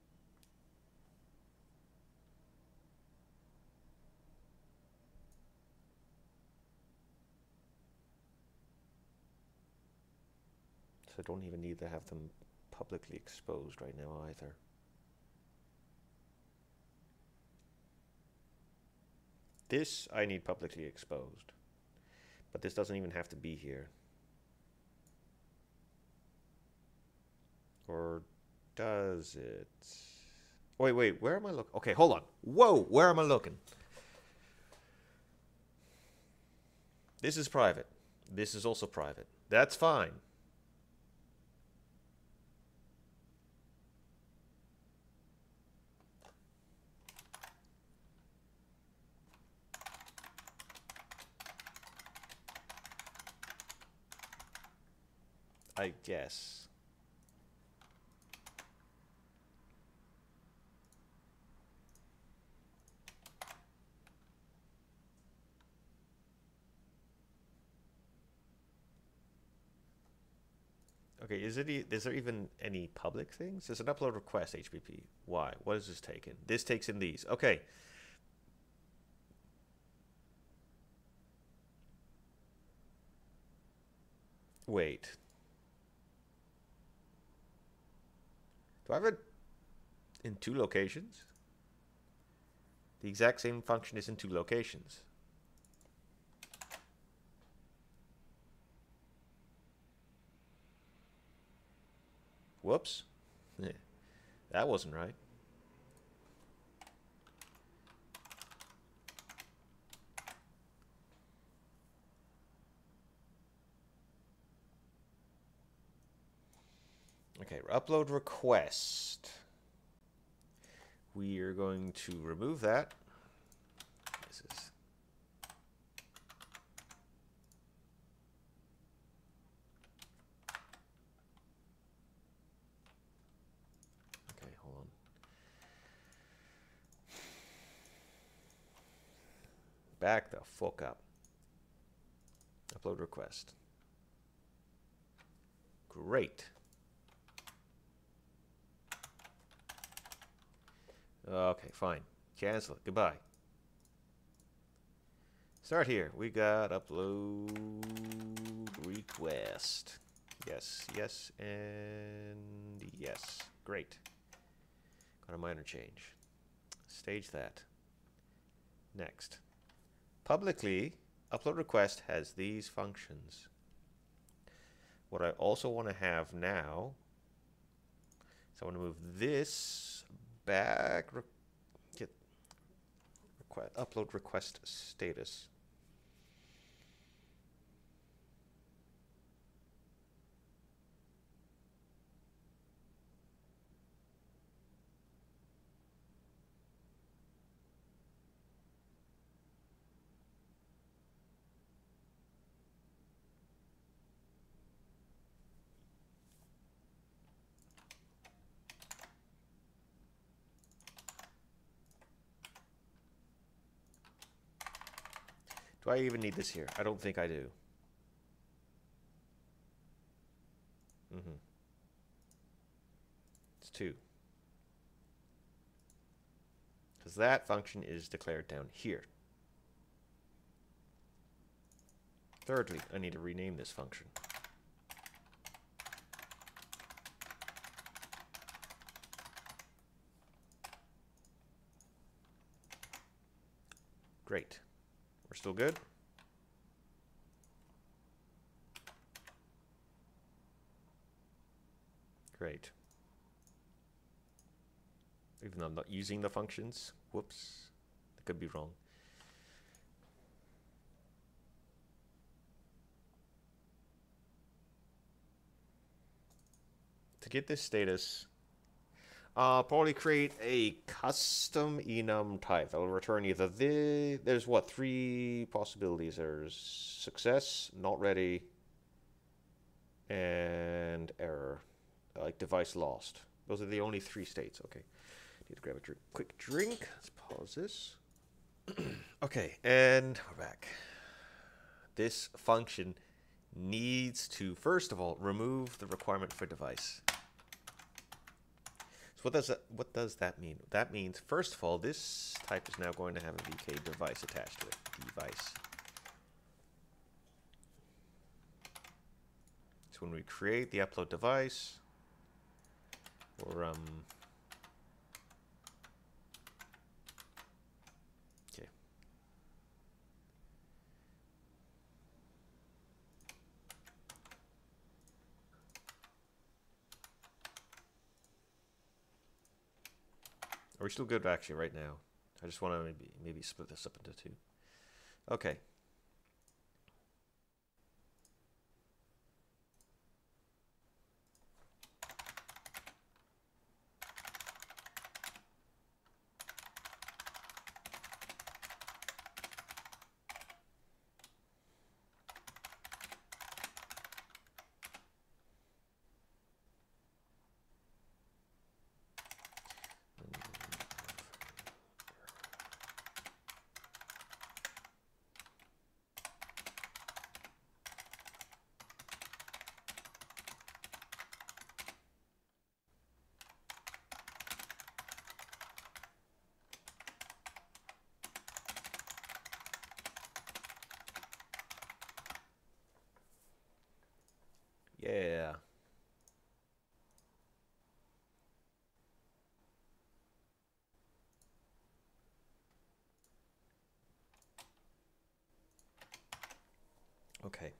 So I don't even need to have them publicly exposed right now either. This I need publicly exposed, but this doesn't even have to be here. Or does it? Wait, wait, where am I looking? Okay, hold on. Whoa, where am I looking? This is private. This is also private. That's fine. I guess. Okay, is it e is there even any public things? There's an upload request H P P. Why? What is this taking? This takes in these. Okay. Wait. Do I have it in two locations? The exact same function is in two locations. Whoops. Yeah, that wasn't right. Okay, upload request. We are going to remove that. This is okay, hold on. Back the fuck up. Upload request. Great. Okay, fine. Cancel it. Goodbye. Start here. We got upload request. Yes, yes, and yes. Great. Got a minor change. Stage that. Next. Publicly, upload request has these functions. What I also want to have now, so I want to move this back, re get requ upload request status. Do I even need this here? I don't think I do. Mm-hmm. It's two. Because that function is declared down here. Thirdly, I need to rename this function. Great. We're still good? Great. Even though I'm not using the functions. Whoops. That could be wrong. To get this status, I'll probably create a custom enum type that will return either the, there's what, three possibilities. There's success, not ready, and error, like device lost. Those are the only three states. Okay. Need to grab a drink, quick drink. Let's pause this. Okay, and we're back. This function needs to, first of all, remove the requirement for device. So what does that, what does that mean? That means, first of all, this type is now going to have a V K device attached to it. Device. So when we create the upload device, or um, okay. Are we still good actually right now? I just want to maybe maybe split this up into two. Okay. Yeah. Okay.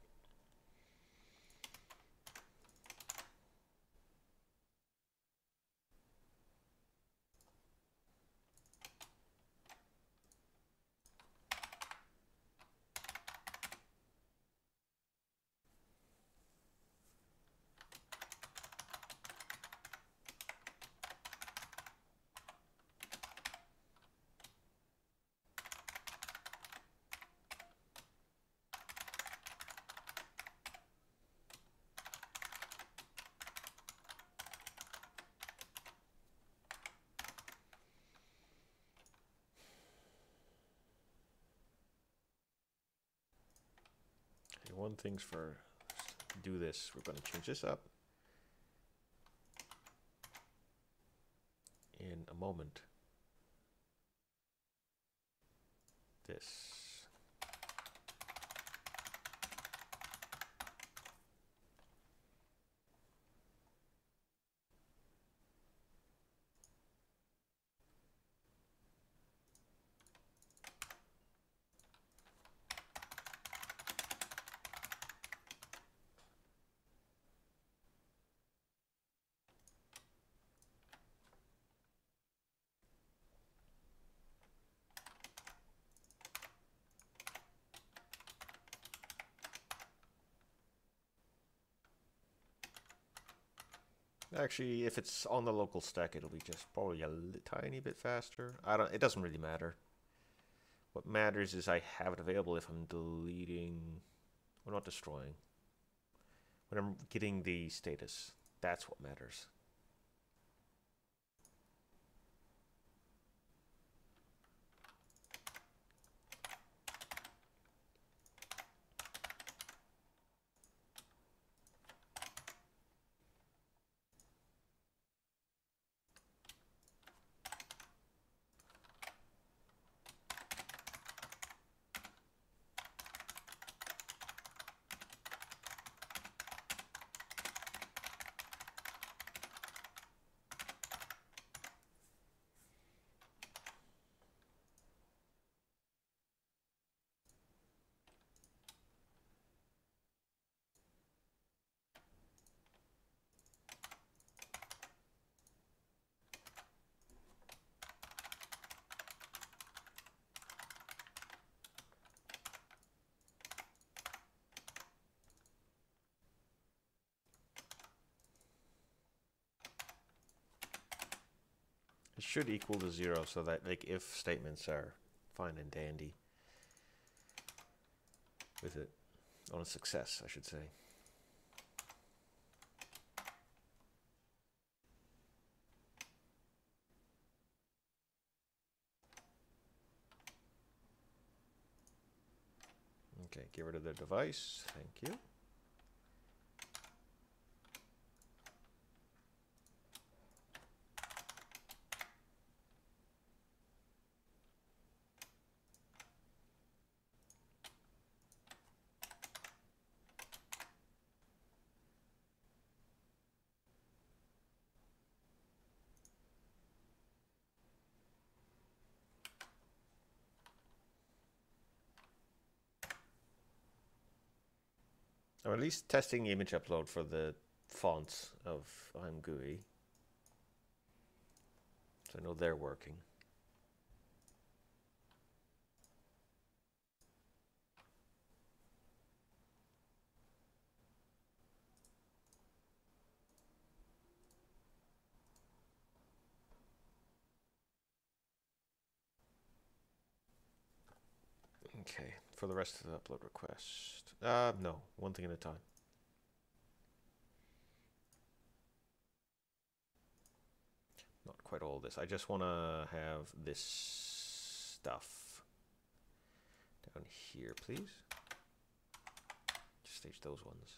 Okay, one thing's first. Do this. We're going to change this up in a moment. This. Actually, if it's on the local stack, it'll be just probably a tiny bit faster. I don't. It doesn't really matter. What matters is I have it available if I'm deleting, or not destroying. When I'm getting the status, that's what matters. It should equal to zero so that like if statements are fine and dandy with it on a success, I should say. Okay, get rid of the device. Thank you. I'm at least testing the image upload for the fonts of I'm G U I. So I know they're working. Okay, for the rest of the upload request. Uh, no, one thing at a time. Not quite all this. I just want to have this stuff down here, please. Just stage those ones.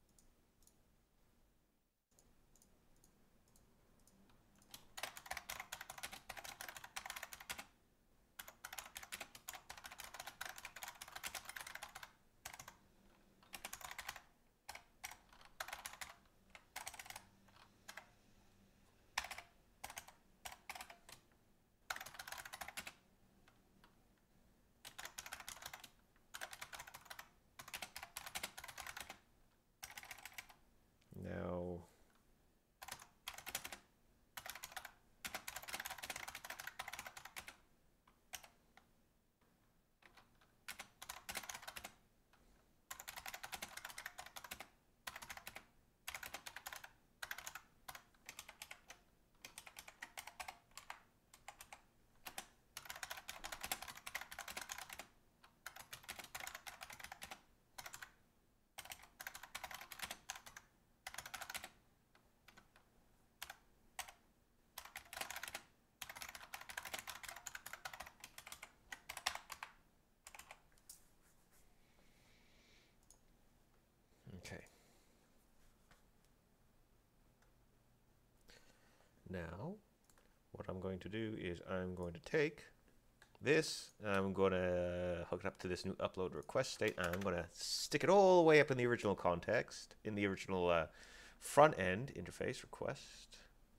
Now, okay. Now, what I'm going to do is I'm going to take this, I'm going to hook it up to this new upload request state, and I'm going to stick it all the way up in the original context, in the original uh, front end interface request.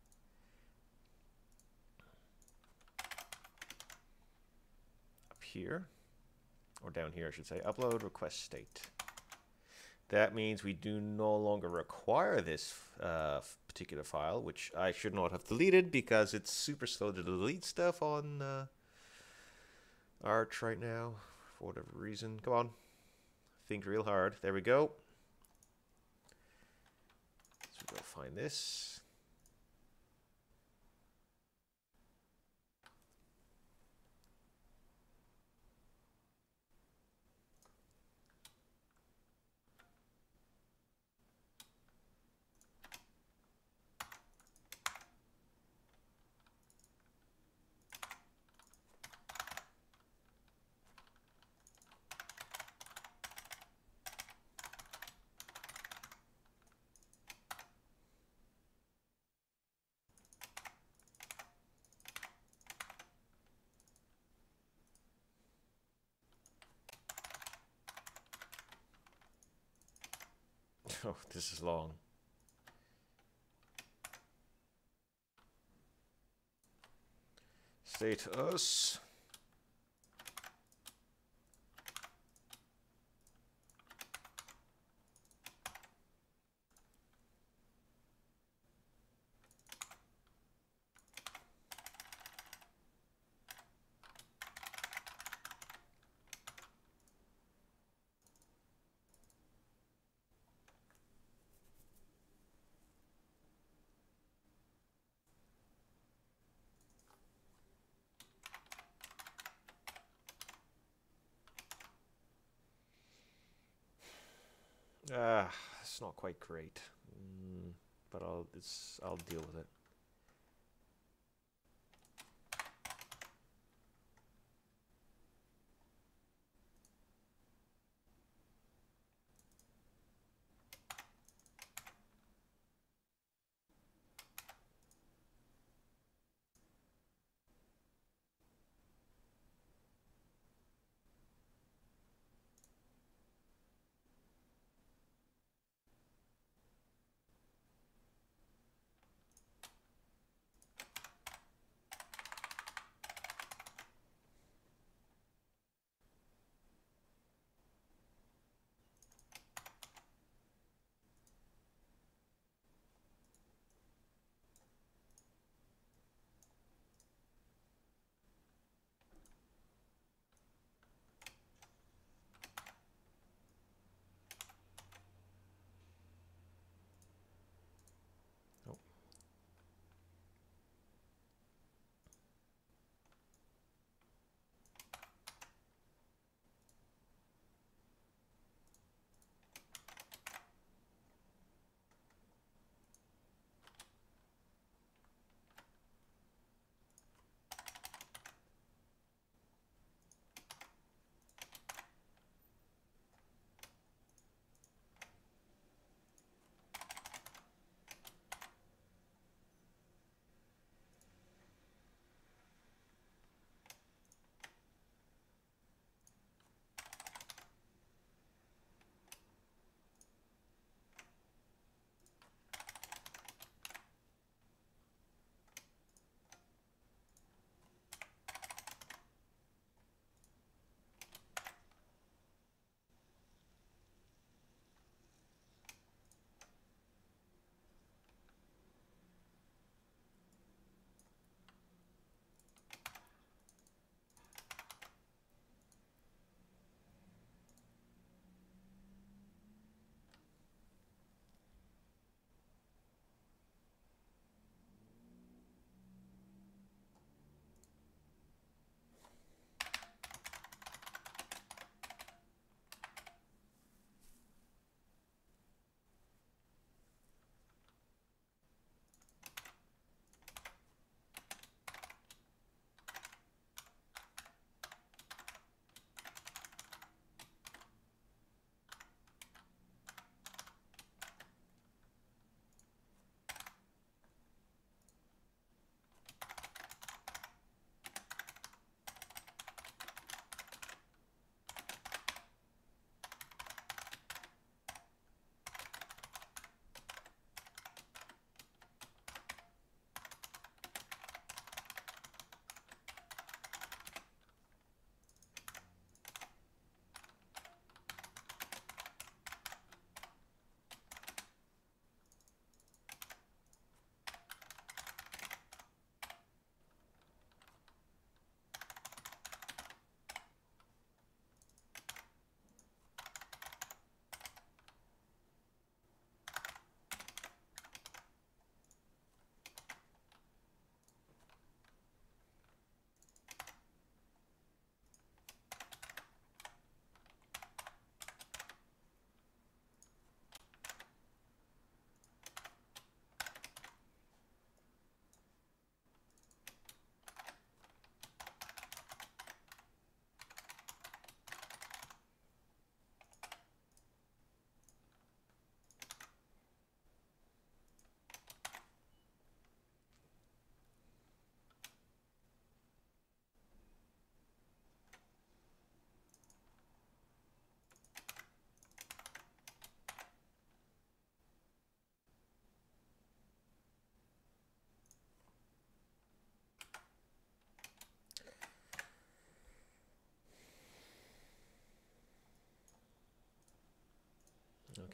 Up here, or down here I should say, upload request state. That means we do no longer require this uh, particular file, which I should not have deleted because it's super slow to delete stuff on uh, Arch right now, for whatever reason. Come on, think real hard. There we go. Let's go find this. Oh, this is long. Status. Ah, it's not quite great, mm, but I'll it's I'll deal with it.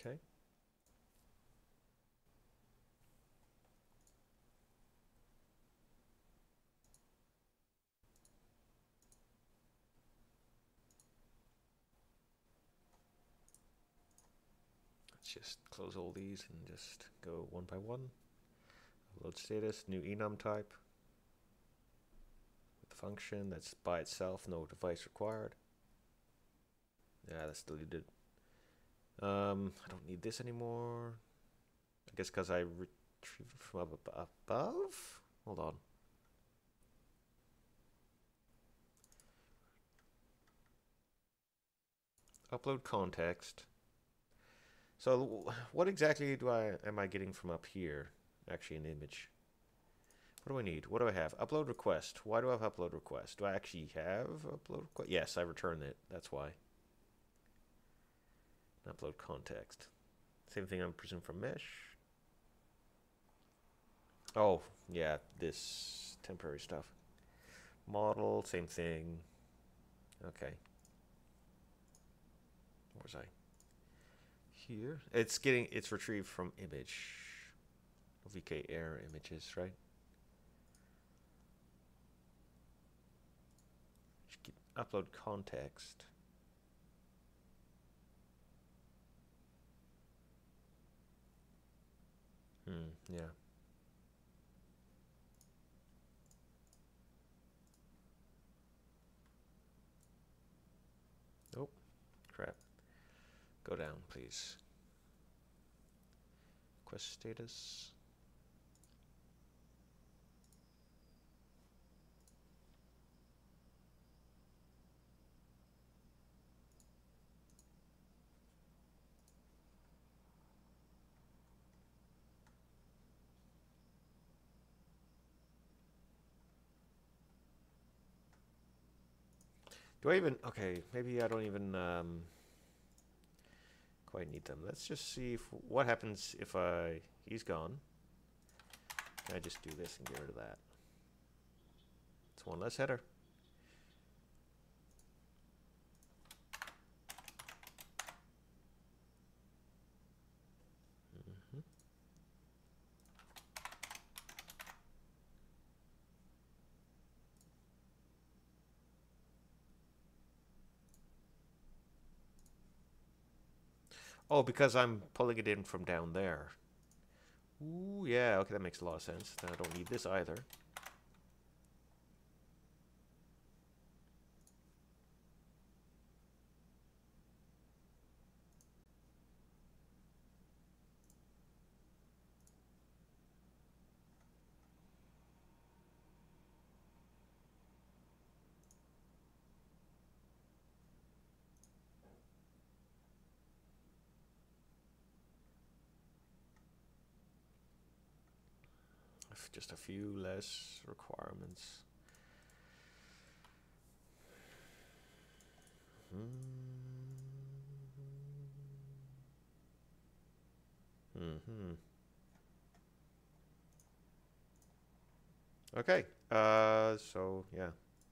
Okay. Let's just close all these and just go one by one. Upload status, new enum type. With the function, that's by itself, no device required. Yeah, that's deleted. Um, I don't need this anymore. I guess because I retrieved it from up above? Hold on. Upload context. So what exactly do I am I getting from up here? Actually, an image. What do I need? What do I have? Upload request. Why do I have upload request? Do I actually have upload request? Yes, I returned it. That's why. Upload context. Same thing, I'm presuming from mesh. Oh, yeah, this temporary stuff. Model, same thing. Okay. Where was I? Here. It's getting, it's retrieved from image. V K air images, right? Upload context. Hmm, yeah. Oh, crap. Go down, please. Quest status. Do I even... Okay, maybe I don't even um, quite need them. Let's just see if, what happens if I... He's gone. Can I just do this and get rid of that? It's one less header. Mm-hmm. Oh, because I'm pulling it in from down there. Ooh, yeah, okay, that makes a lot of sense. Then I don't need this either. Just a few less requirements. Mm-hmm. Okay. Uh, so, yeah.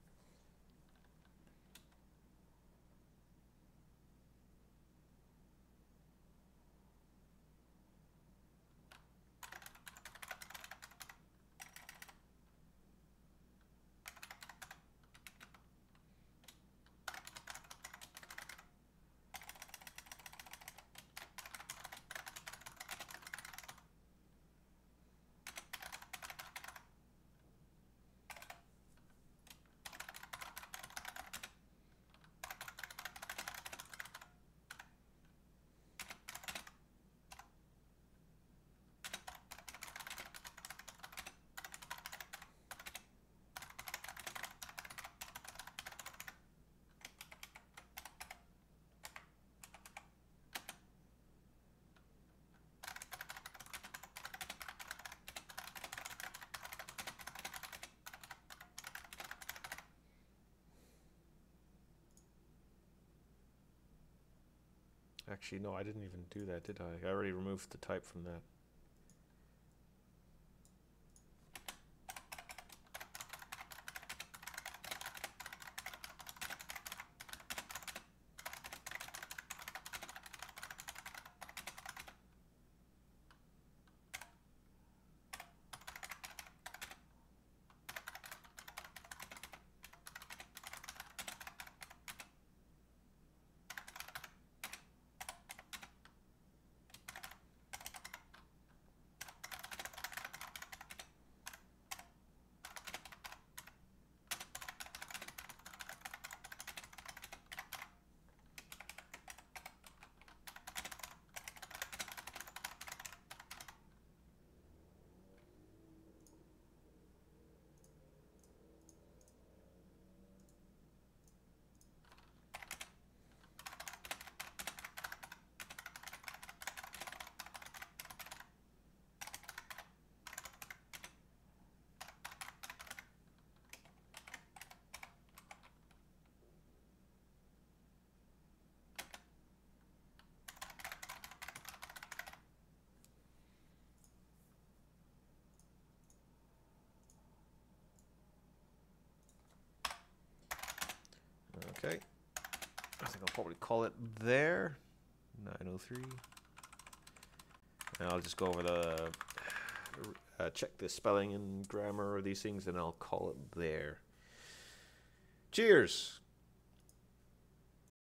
Actually, no, I didn't even do that, did I? I already removed the type from that. Okay. I think I'll probably call it there. nine oh three. And I'll just go over the... Uh, check the spelling and grammar of these things, and I'll call it there. Cheers!